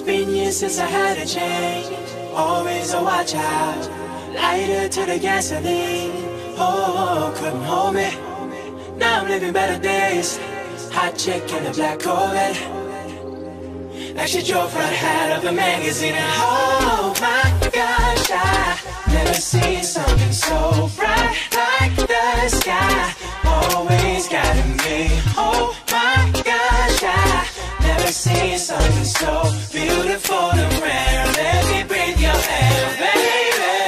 been years since I had a change. Always a watch out, lighter to the gasoline. Oh, couldn't hold me. Now I'm living better days. Hot chick in a black Corvette, like she drove right out of a magazine. And oh my gosh, I never seen something so bright like the sky. Always guiding me. Oh my gosh, I never seen something so beautiful and rare. Let me breathe your air, baby.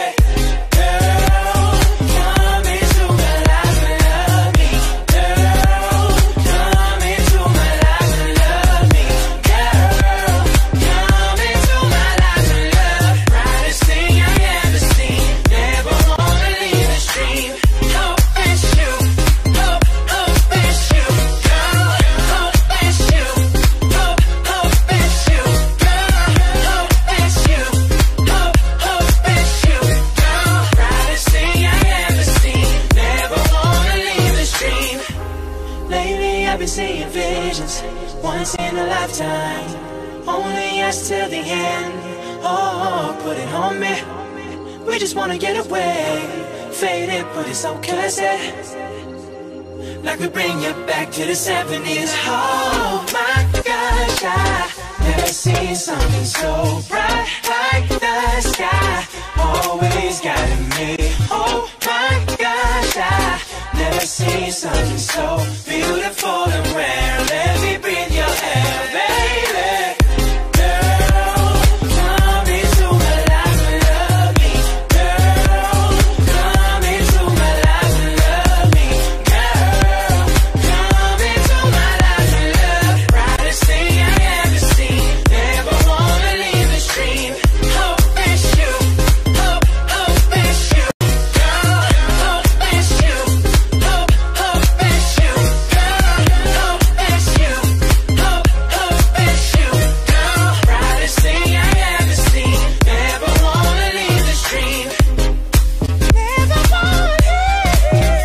Seeing visions once in a lifetime, only us till the end. Oh, put it on me. We just wanna get away, faded, but it's so classic. Like we bring you back to the seventies. Oh my gosh, I never seen something so bright like the sky. Always guiding me. Oh my gosh, I never seen something so beautiful and rare. Let me breathe your air, baby. Girl, come into my life and love me. Girl, come into my life and love me. Girl, come into my life and love. Brightest thing I ever seen. Never wanna leave the stream. Hope it's you. Hope, hope it's you. Girl, hope it's you. Hope, hope it's you. Girl, hope it's you. Hope, hope it's you. Girl, brightest thing I ever seen. Never wanna leave the stream. Never wanna leave.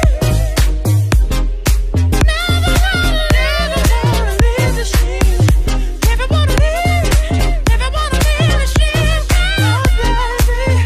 Never wanna, never wanna leave the stream. Never wanna leave. Never wanna leave the stream. Oh, baby.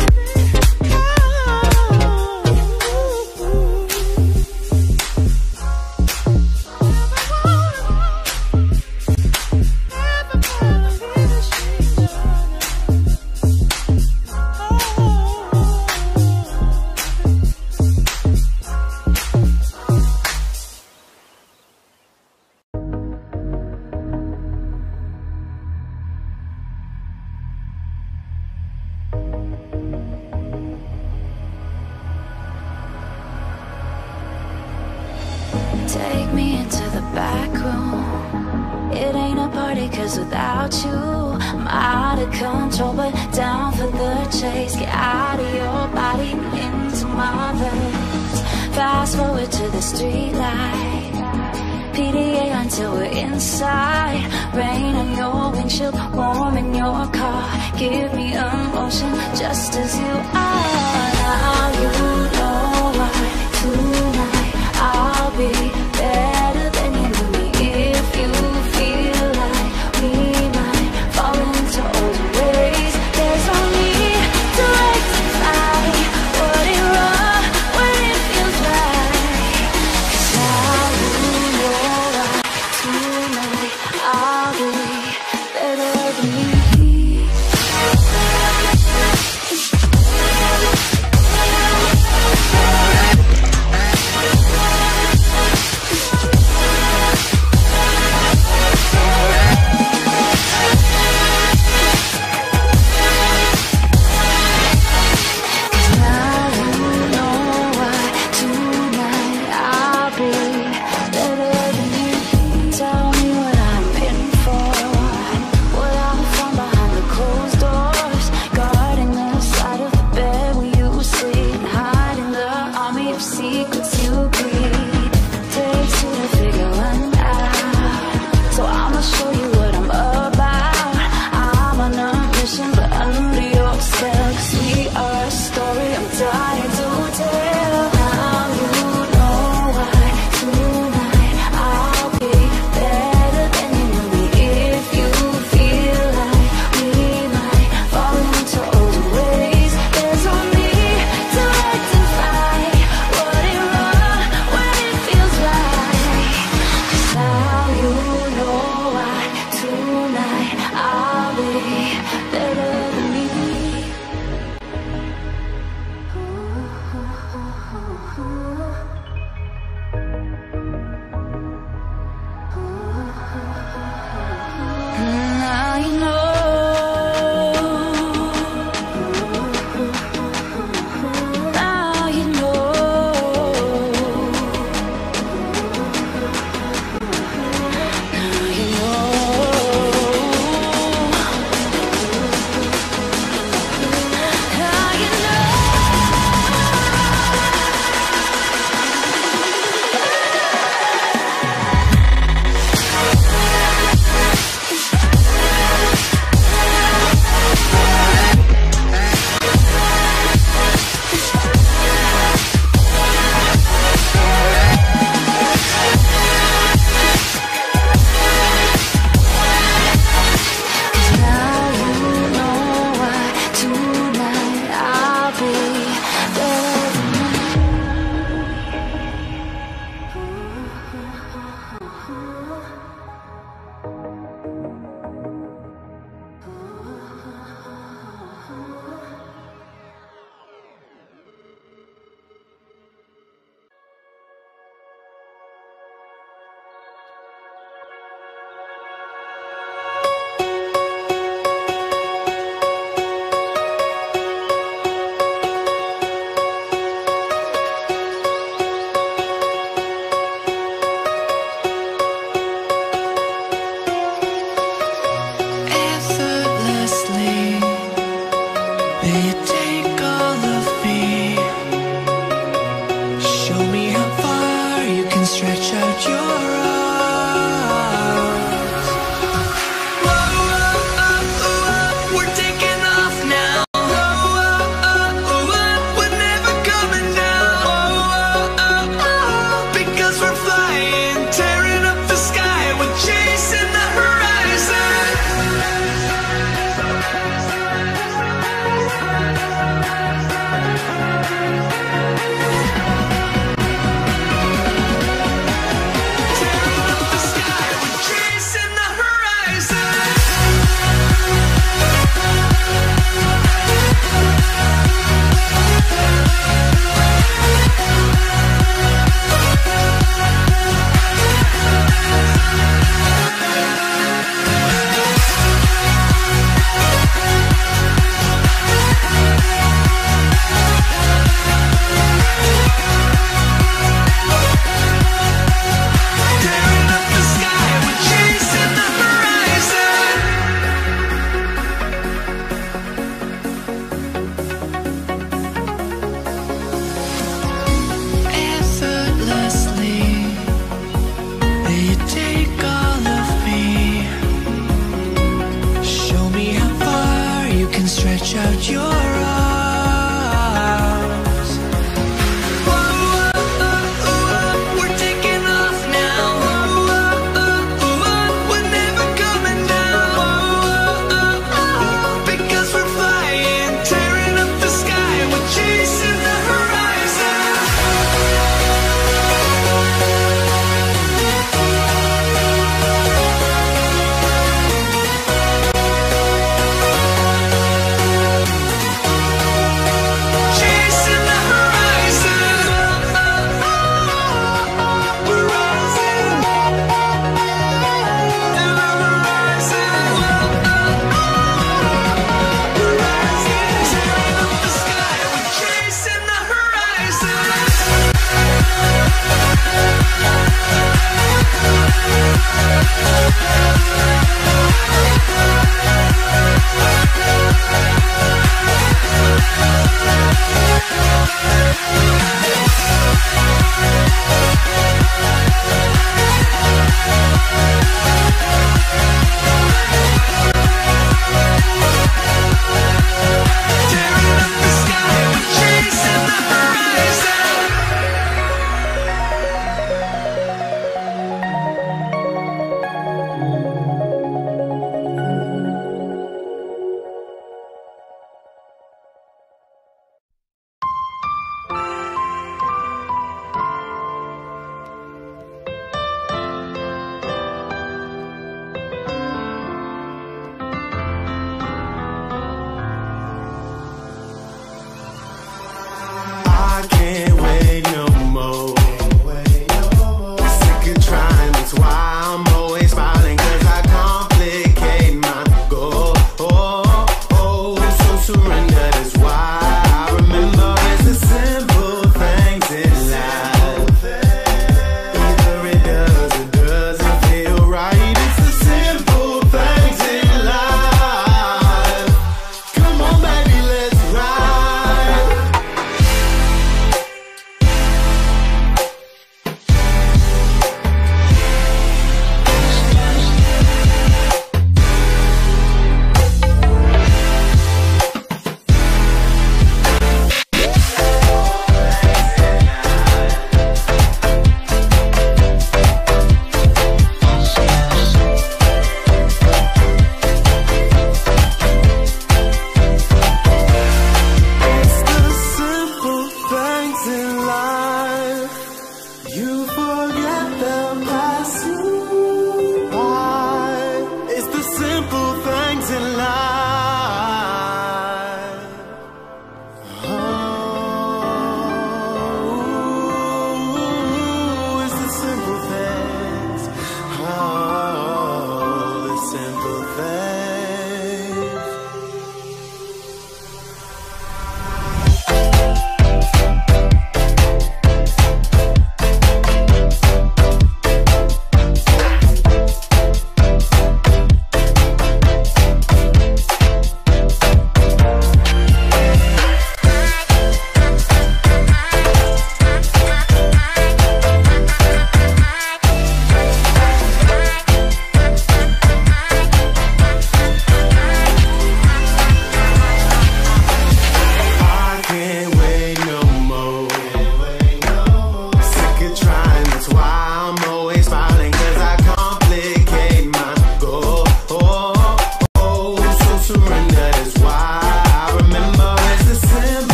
Take me into the back room. It ain't a party, cause without you I'm out of control, but down for the chase. Get out of your body and into my veins. Fast forward to the street light, P D A until we're inside. Rain on your windshield, warm in your car. Give me emotion just as you are. Now you know why tonight I'll be better than you knew me. If you feel like we might fall into old ways, there's no need to rectify what it wrong when it feels right. 'Cause now you know why tonight I'll be better than you.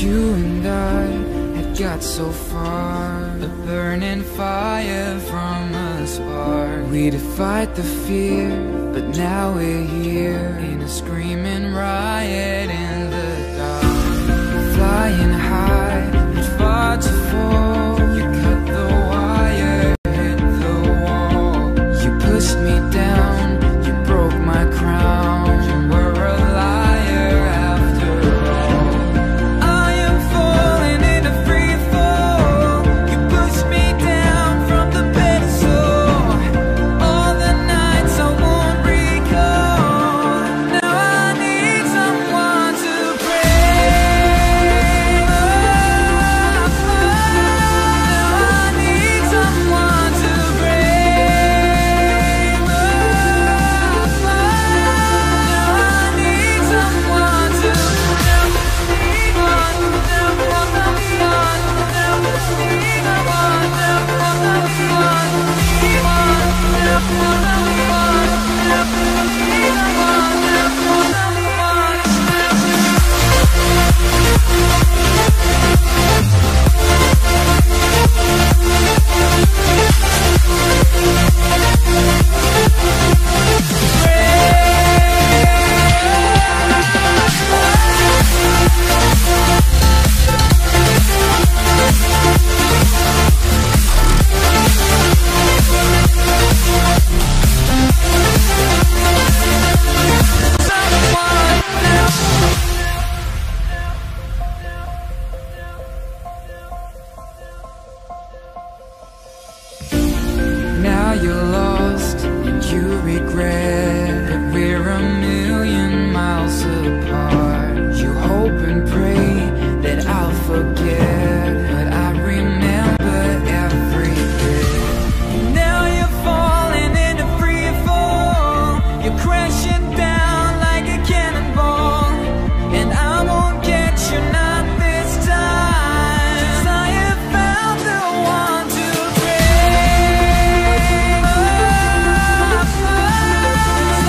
You and I had got so far, a burning fire from a spark. We defied the fear, but now we're here in a screaming riot in the dark. Flying high, but far to fall. You cut the wire, hit the wall. You pushed me down, you broke my crown. You were a liar after all. I am falling in a free fall. You pushed me down from the pedestal. All the nights I won't recall. Now I need someone to pray. Now I need someone to pray. Now I need someone to Now you're lost and you regret that we're a million miles apart. You hope and pray that I'll forget, but I remember every bit. Now you're falling in a free fall. You're crashing down like a cannonball, and I won't get you, not this time. 'Cause I have found the one to pray.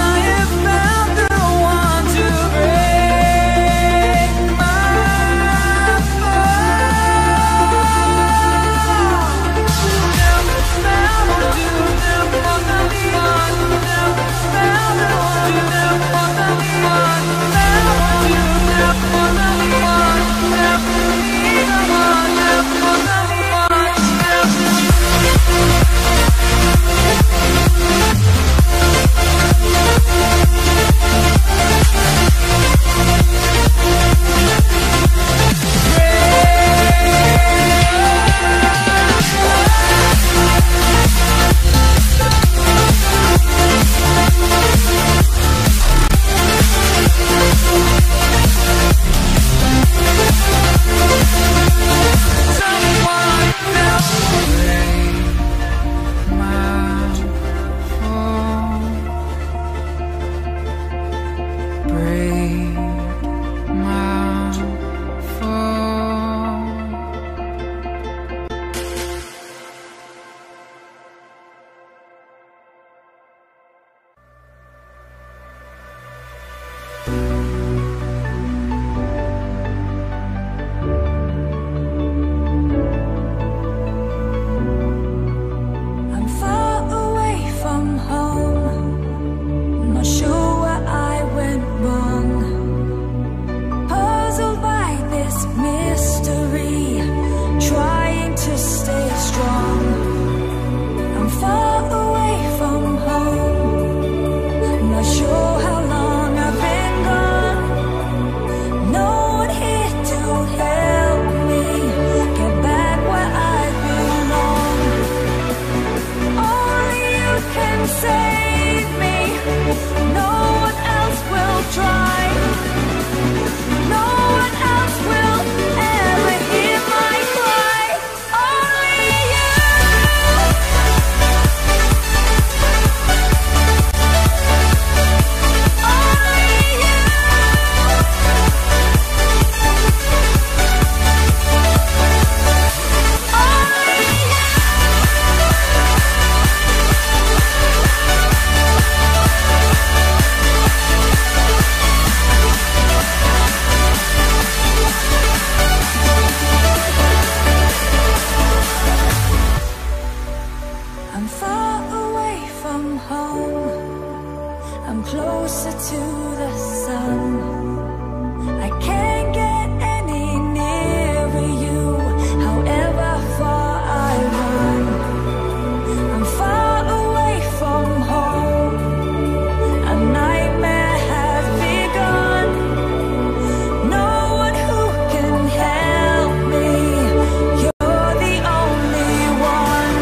I'm far away from home, I'm closer to the sun. I can't get any nearer you, however far I run. I'm far away from home, a nightmare has begun. No one who can help me, you're the only one.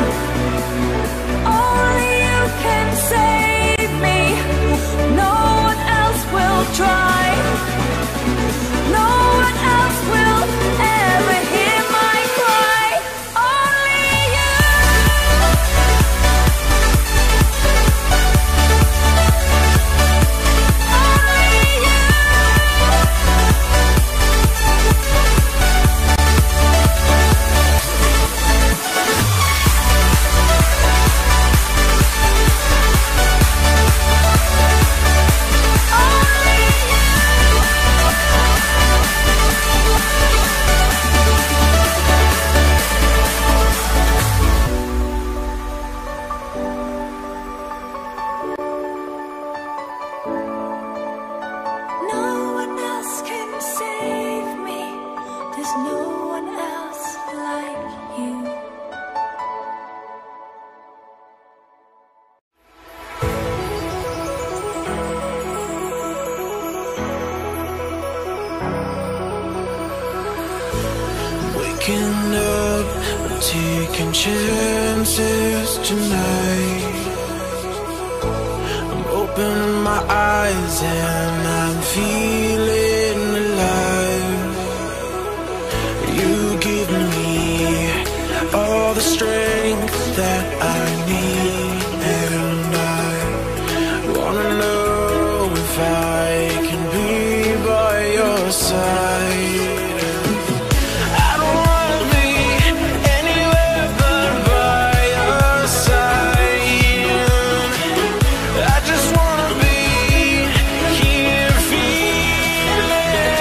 Only you can save me, no one else will try. No one else will ever hear my cry. Only you. Only you. No one else can save me. There's no one else like you. Waking up, I'm taking chances tonight. I'm opening my eyes and I'm feeling alive. You give me all the strength that I need, and I wanna know if I can be by your side. I don't wanna be anywhere but by your side. I just wanna be here feeling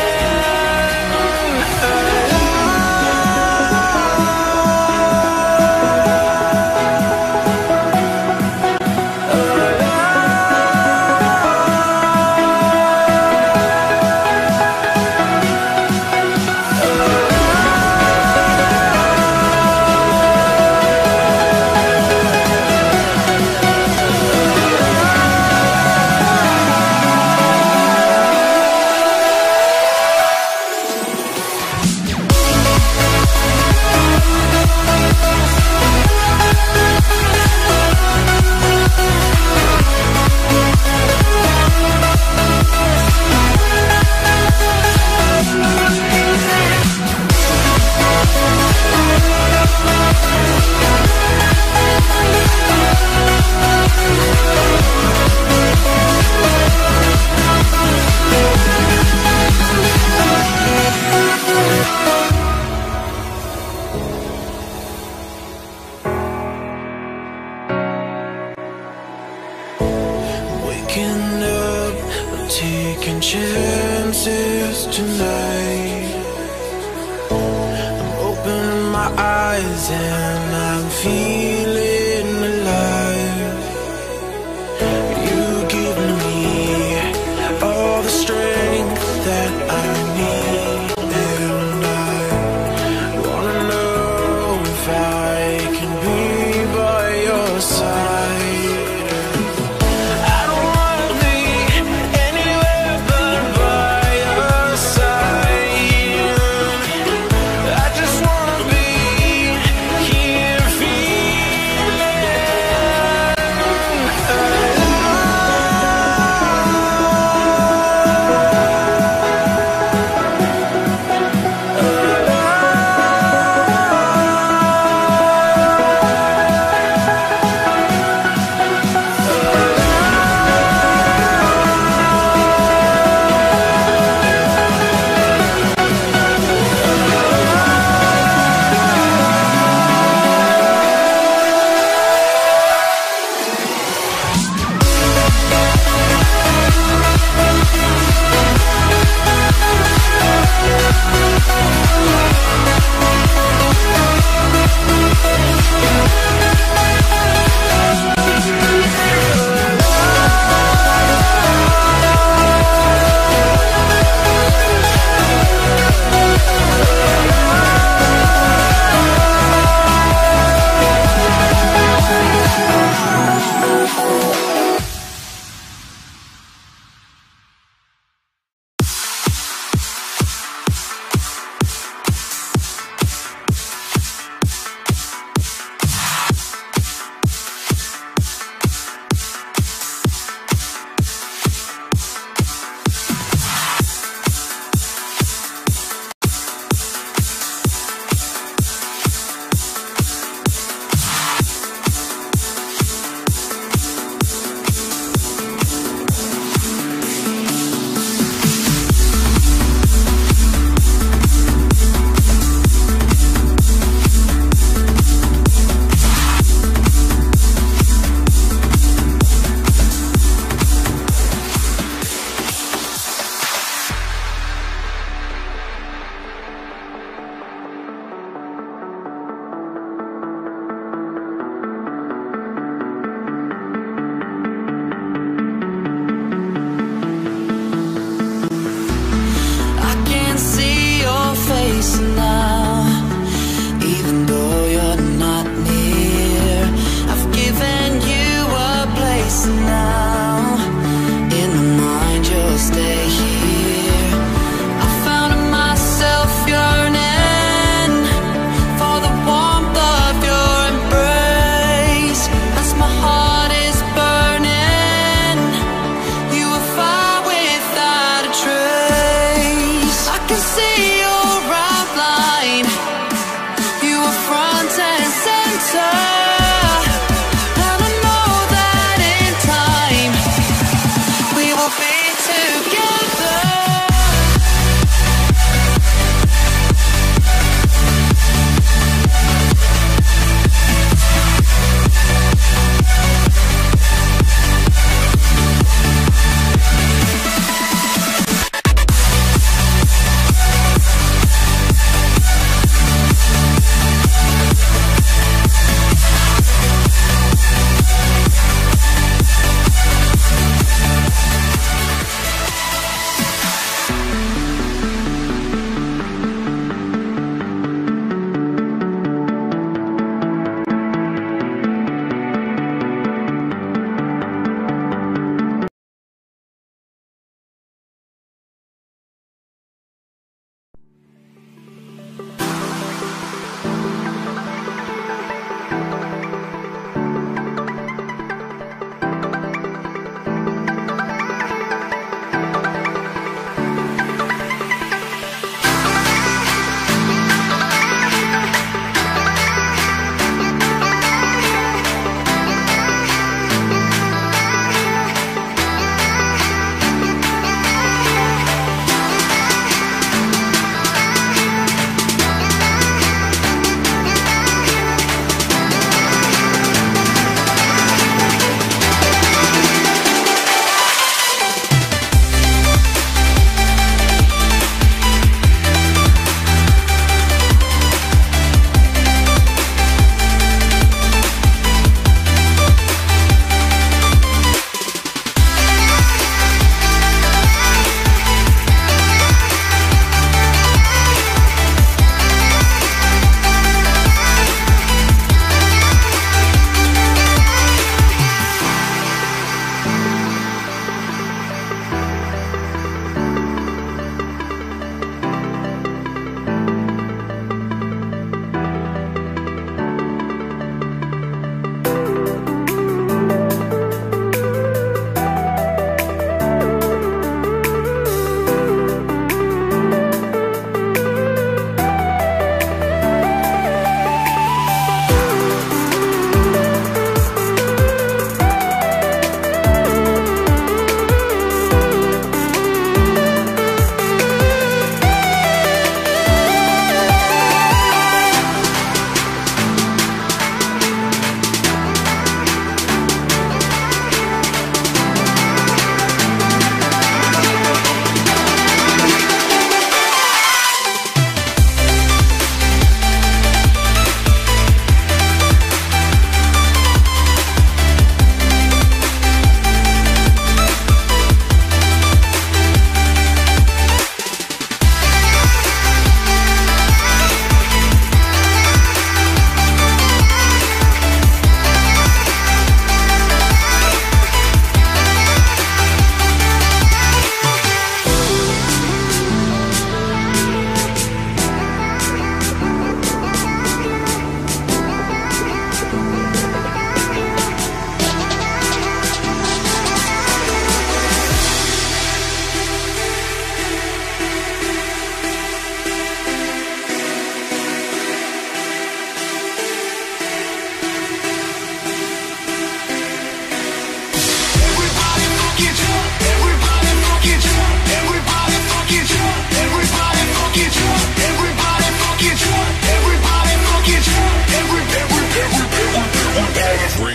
waking up, I'm taking chances tonight. I'm opening my eyes and I'm feeling alive. You give me all the strength that I need, and I wanna know if I can be by your side. I don't wanna be anywhere but by your side. I just wanna be here feeling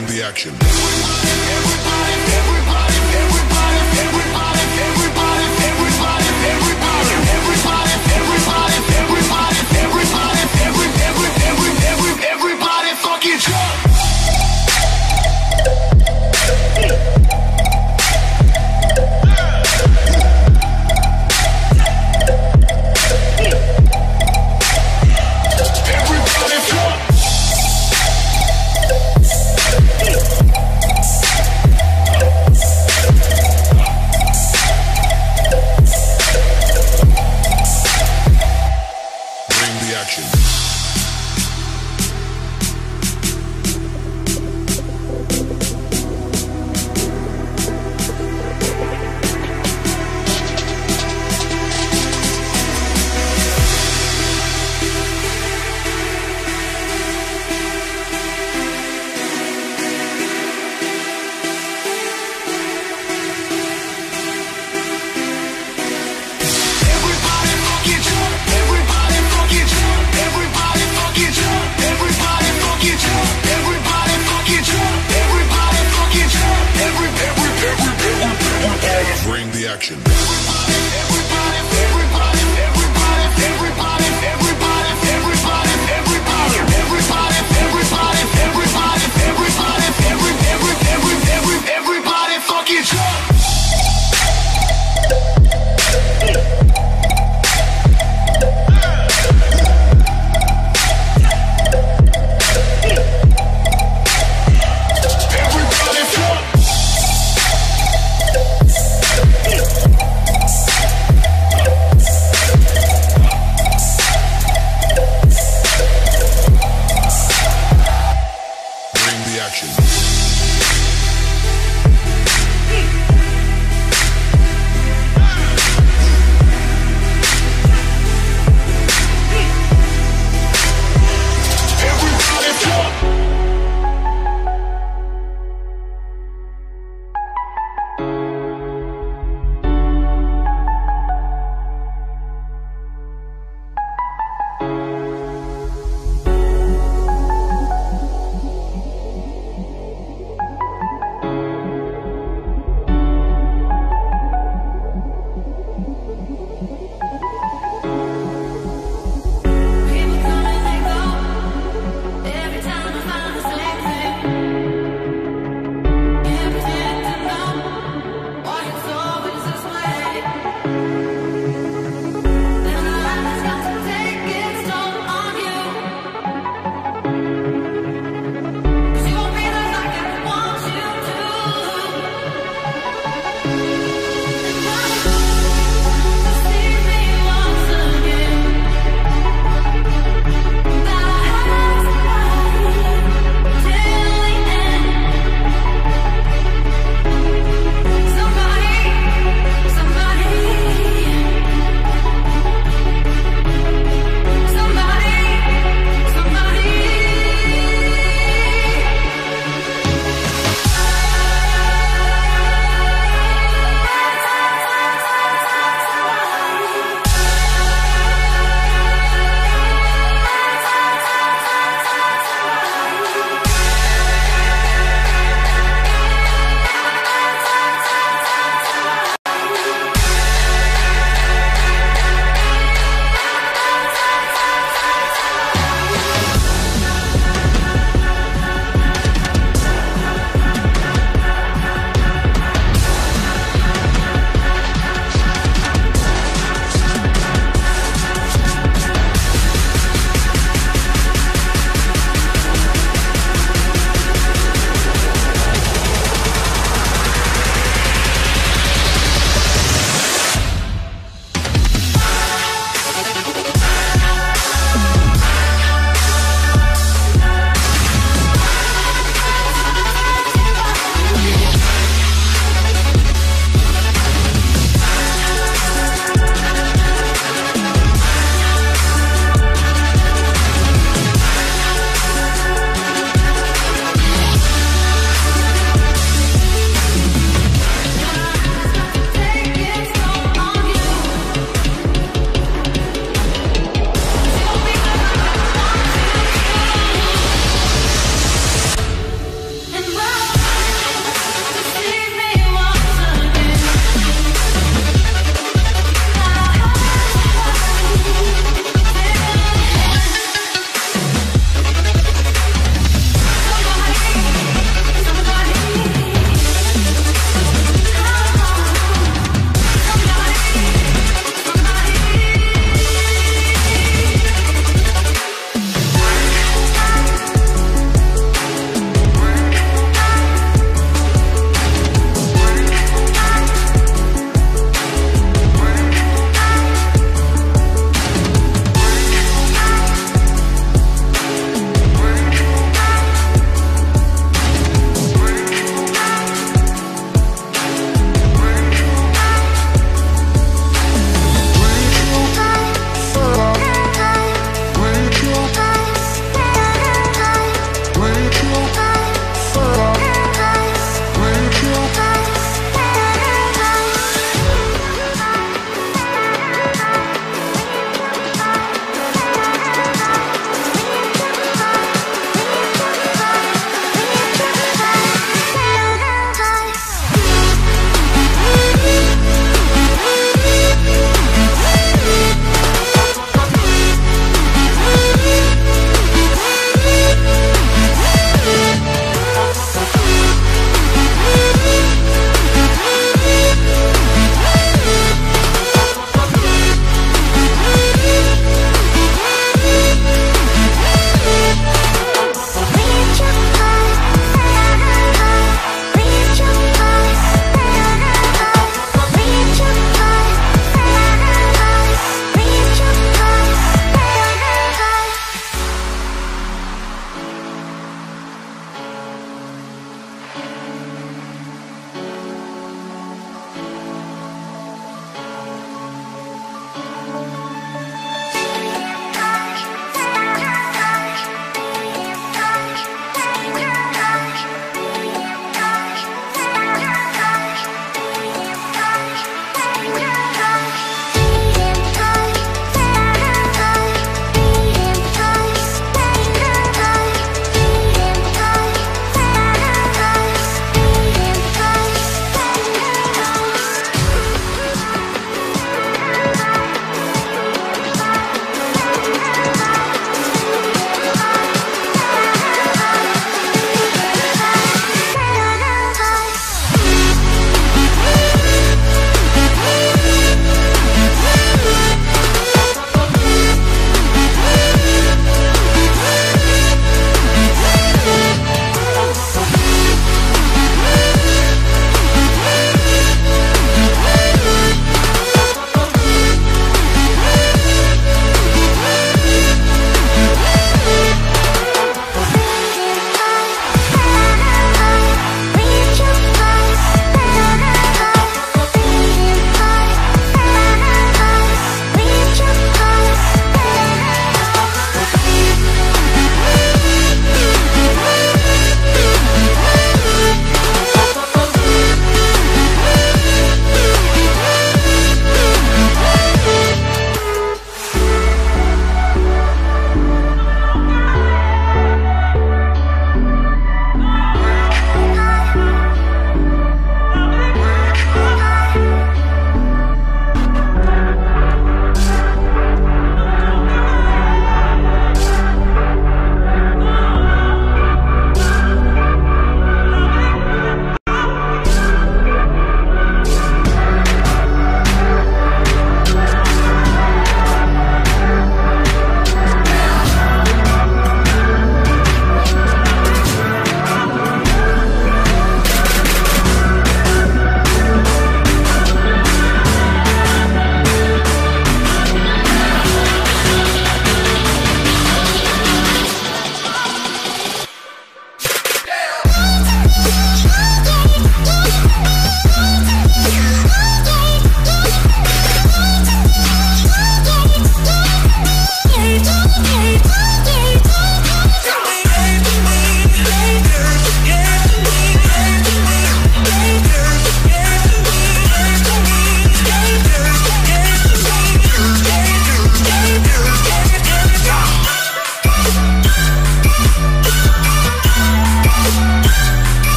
Bring the action. Everybody fucking jump. Bring the action. Everybody fucking jump.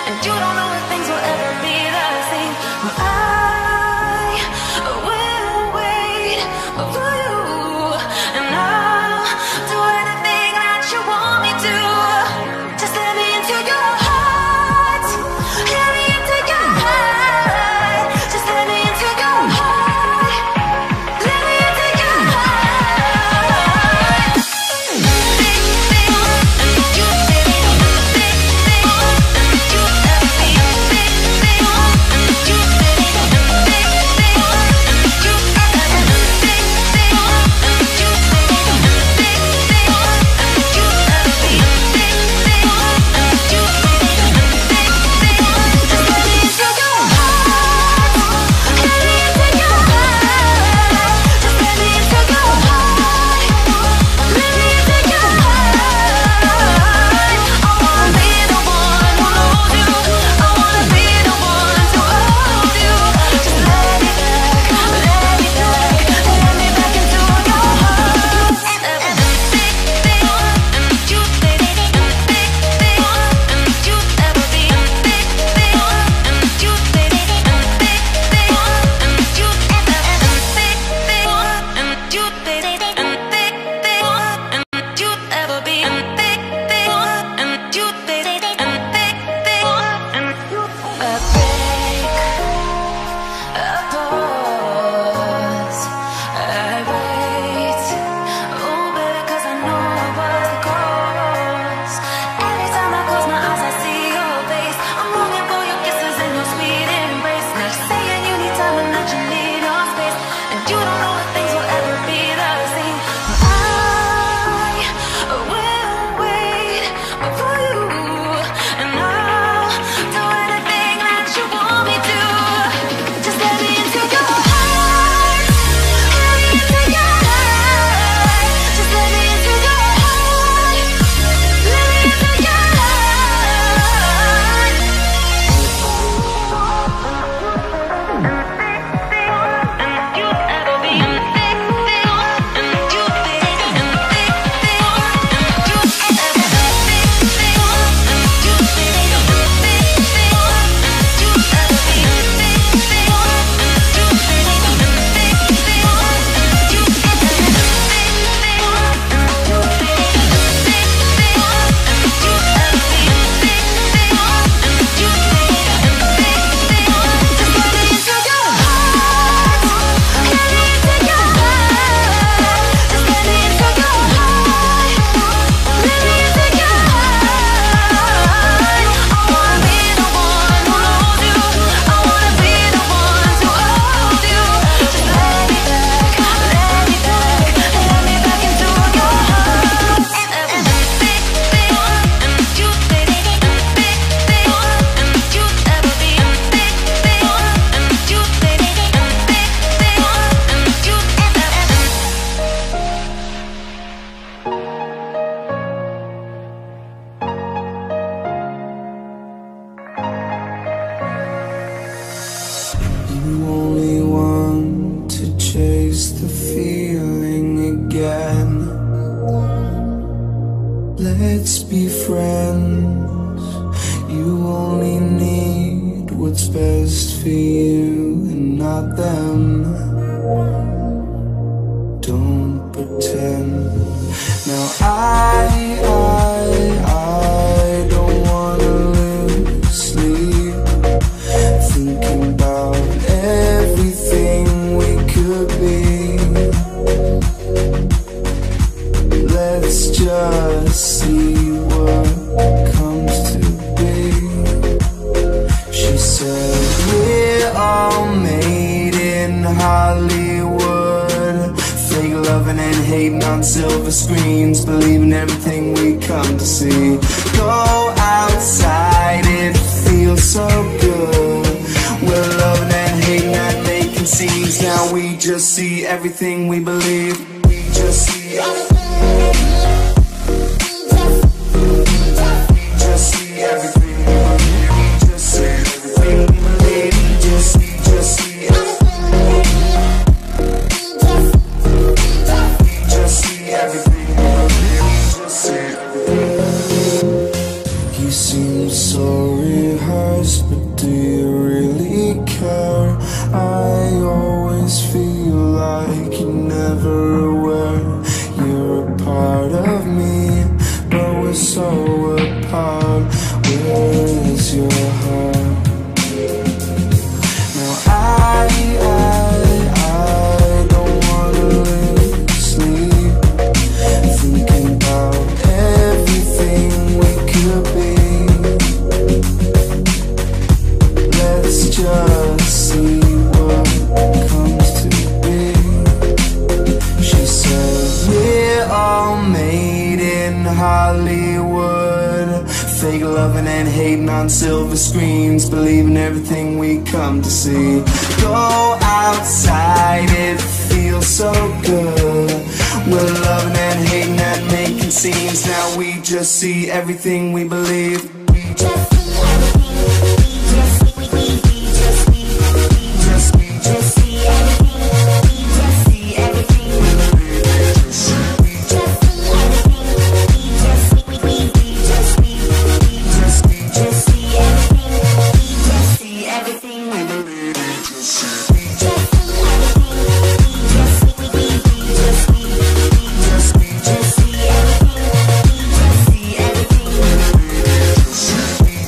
and you don't know if things will ever be the same. I will wait for you, and I'll do anything that you want me to. Just let me into your heart, let me into your heart. Just let me into your heart, let me into your heart. Let's be friends. You only need what's best for you and not them. Don't pretend. Now I, I, I don't wanna lose sleep thinking about everything we could be. Let's just see what comes to be. She said we're all made in Hollywood, fake loving and hating on silver screens, believing everything we come to see. Go outside, it feels so good. We're loving and hating and making scenes. Now we just see everything we believe. We just see everything. You seem so rehearsed. do you really care? I always feel like you're never aware. You're a part of me, but we're so apart. Where's your heart? Now I, I, I don't wanna lose sleep, thinking about everything we could be. Let's just see what comes to be. She said we're all made in Hollywood, fake loving and hating on silver screens, believing everything we come to see. Go outside, it feels so good. We're loving and hating and making scenes. Now we just see everything we believe. We just see everything. We just see, we just, we just see everything. We just see everything. We just see everything. We just see, we just see, we just, we just see everything. We just see everything. We believe. We just see everything. We just see, we just see, we just, we just see everything. We just see everything. We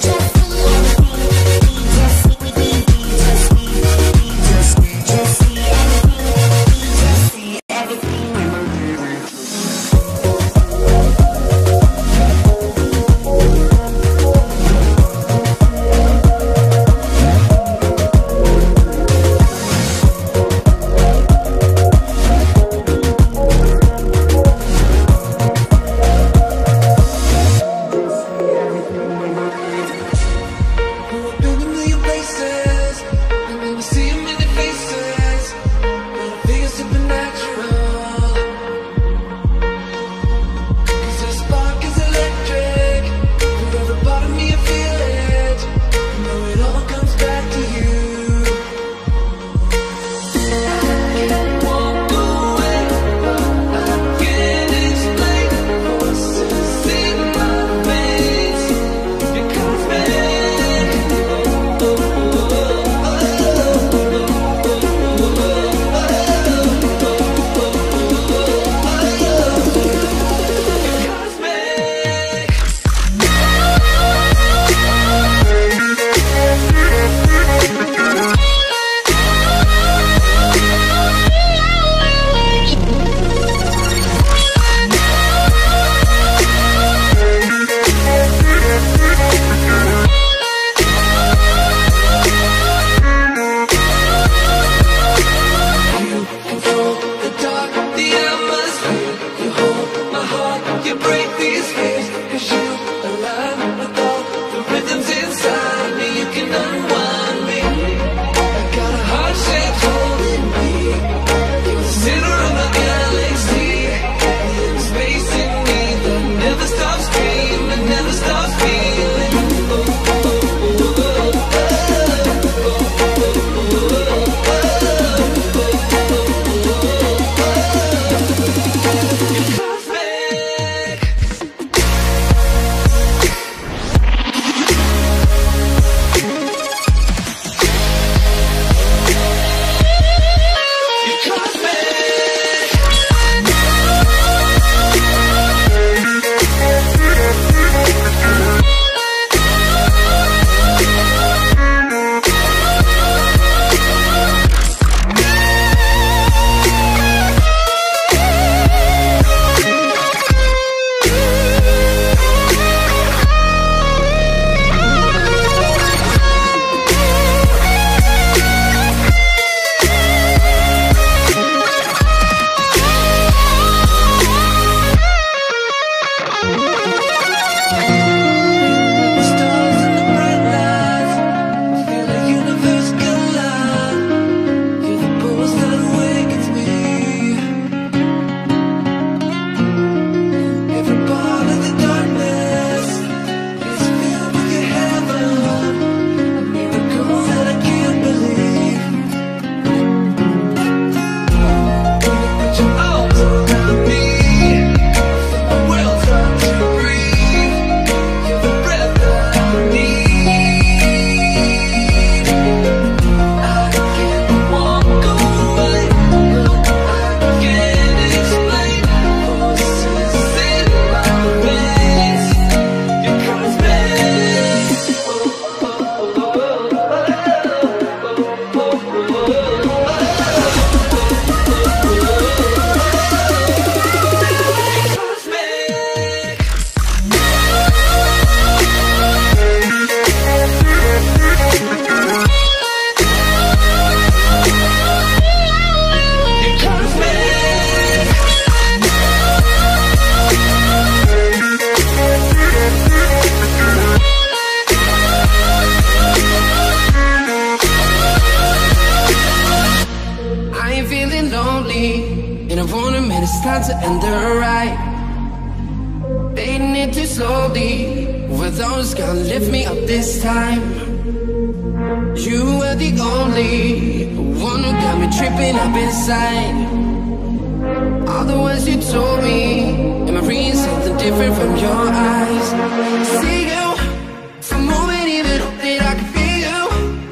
about to end the ride. Fading it too slowly. Were those gonna lift me up this time? You were the only one who got me tripping up inside. All the words you told me, am I reading something different from your eyes? See you, for a moment even hope that I can feel you.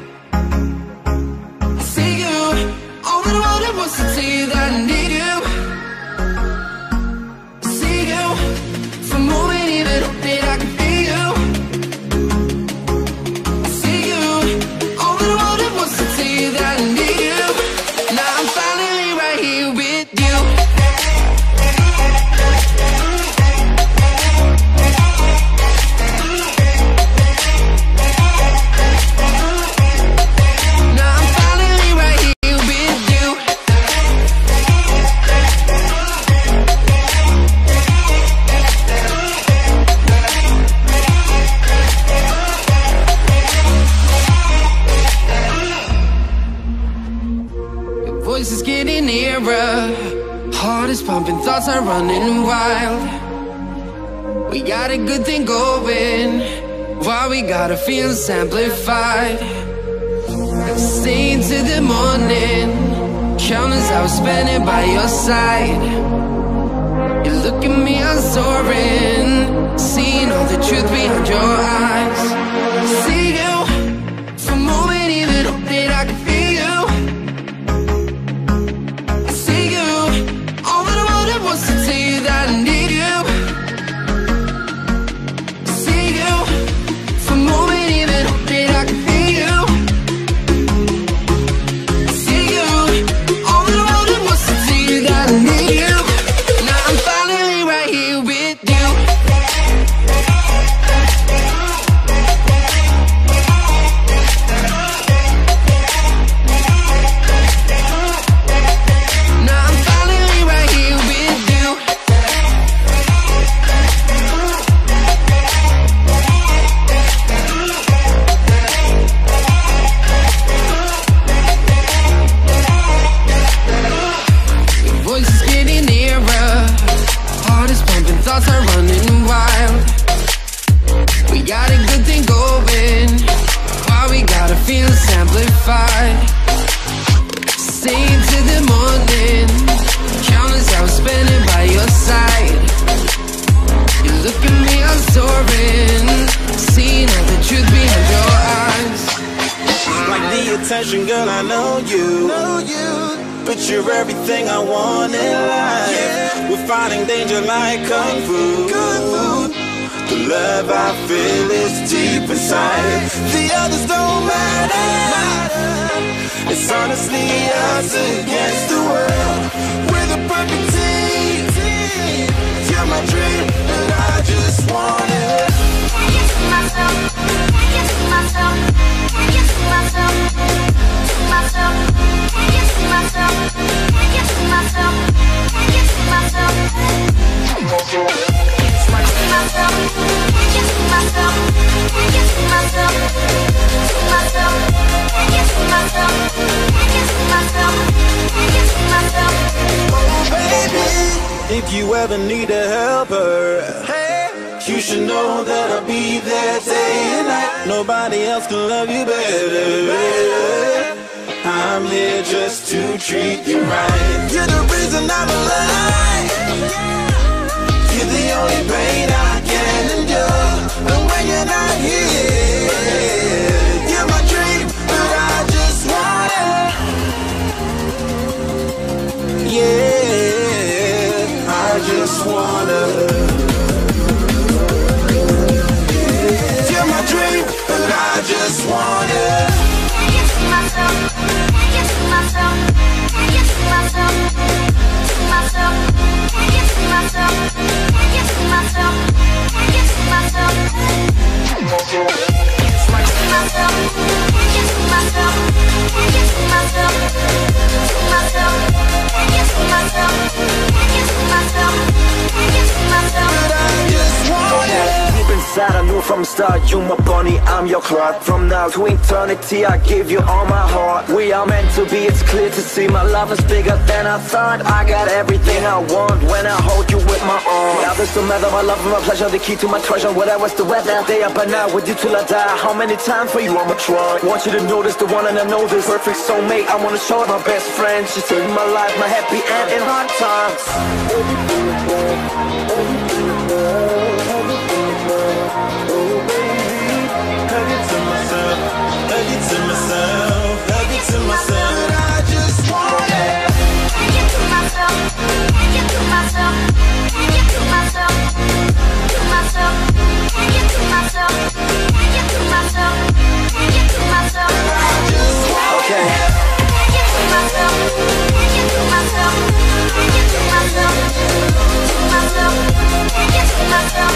See you, all that I wanted was to tell you that I need you. See you, for a moment even hope that I can feel you. See you, all that I wanted was to tell you that I need you. Now I'm finally right here with you. Voice is getting nearer, heart is pumping, thoughts are running wild. We got a good thing going, why we gotta feel amplified. Staying till the morning, countless hours spending by your side. You look at me, I'm soaring, seeing all the truth behind your eyes. See you, for a moment even hope that I can feel you. Was to tell you that I need you. See you, for a moment even hope that I can feel you. See you, all that I wanted was to tell you that I need you. Now I'm finally right here with you. Now I'm finally right here with you. Voice is getting nearer, heart is pumping, thoughts are running wild. We got a good thing going, why we gotta feel amplified. Staying till the morning, countless hours spending by your side. You look at me, I'm soaring, seeing all the truth behind your eyes. Like the attention, girl, I know you. Know you. But you're everything I want in life. Yeah. We're fighting danger like kung fu. Kung fu. The love I feel is deep inside. The others don't matter. It's honestly us against the world. We're the perfect team. You're my dream, and I just want it. Can you see myself? Can you see myself? Can you see myself? See myself? Can you see myself? Can you see myself? Can you see myself? See myself? Can you see myself? Can you see myself? See myself? Can you see myself? Can you see myself? Can you see myself? Oh, baby, if you ever need a helper, hey, you should know that I'll be there day and night. Nobody else can love you better. I'm here just to treat you right. You're the reason I'm alive. You're the only pain I can endure. And when you're not here, you're my dream, but I just want it. Yeah, I just wanna. You're my dream, but I just want it. Can you see myself? Can you see myself? Can you see myself? See myself? Can you see myself? Can you see myself? star, you my bunny, I'm your Clark. From now to eternity, I give you all my heart. We are meant to be, it's clear to see. My love is bigger than I thought. I got everything I want when I hold you with my arms. The others don't matter, my love and my pleasure, the key to my treasure. Whatever's the weather, day up and out with you till I die. How many times for you I'ma try? Want you to notice the one and I know this perfect soulmate. I wanna show it my best friend. She saved my life, my happy end in hard times. Hug it to myself, hug it to myself, hug it to myself. I just want it. Hug it to myself, hug it to myself, hug it to myself, to myself, hug it to myself, hug it to myself, hug it to myself. I just want okay. it. Hug it to myself, hug it to myself, hug it to myself, to myself, hug it to myself.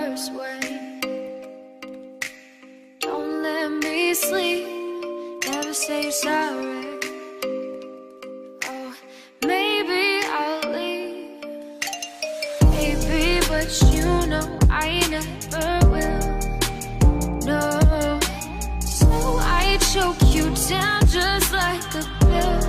worst way. Don't let me sleep, never say you're sorry. Oh, maybe I'll leave, maybe, but you know I never will. No, so I choke you down just like a pill.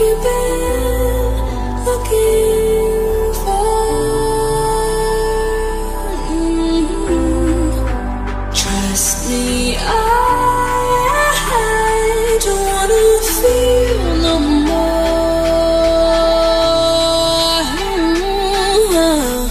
you've been looking for. Mm-hmm. Trust me, I, I don't wanna feel no more. Mm-hmm.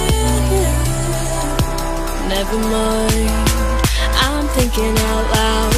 Never mind, I'm thinking out loud.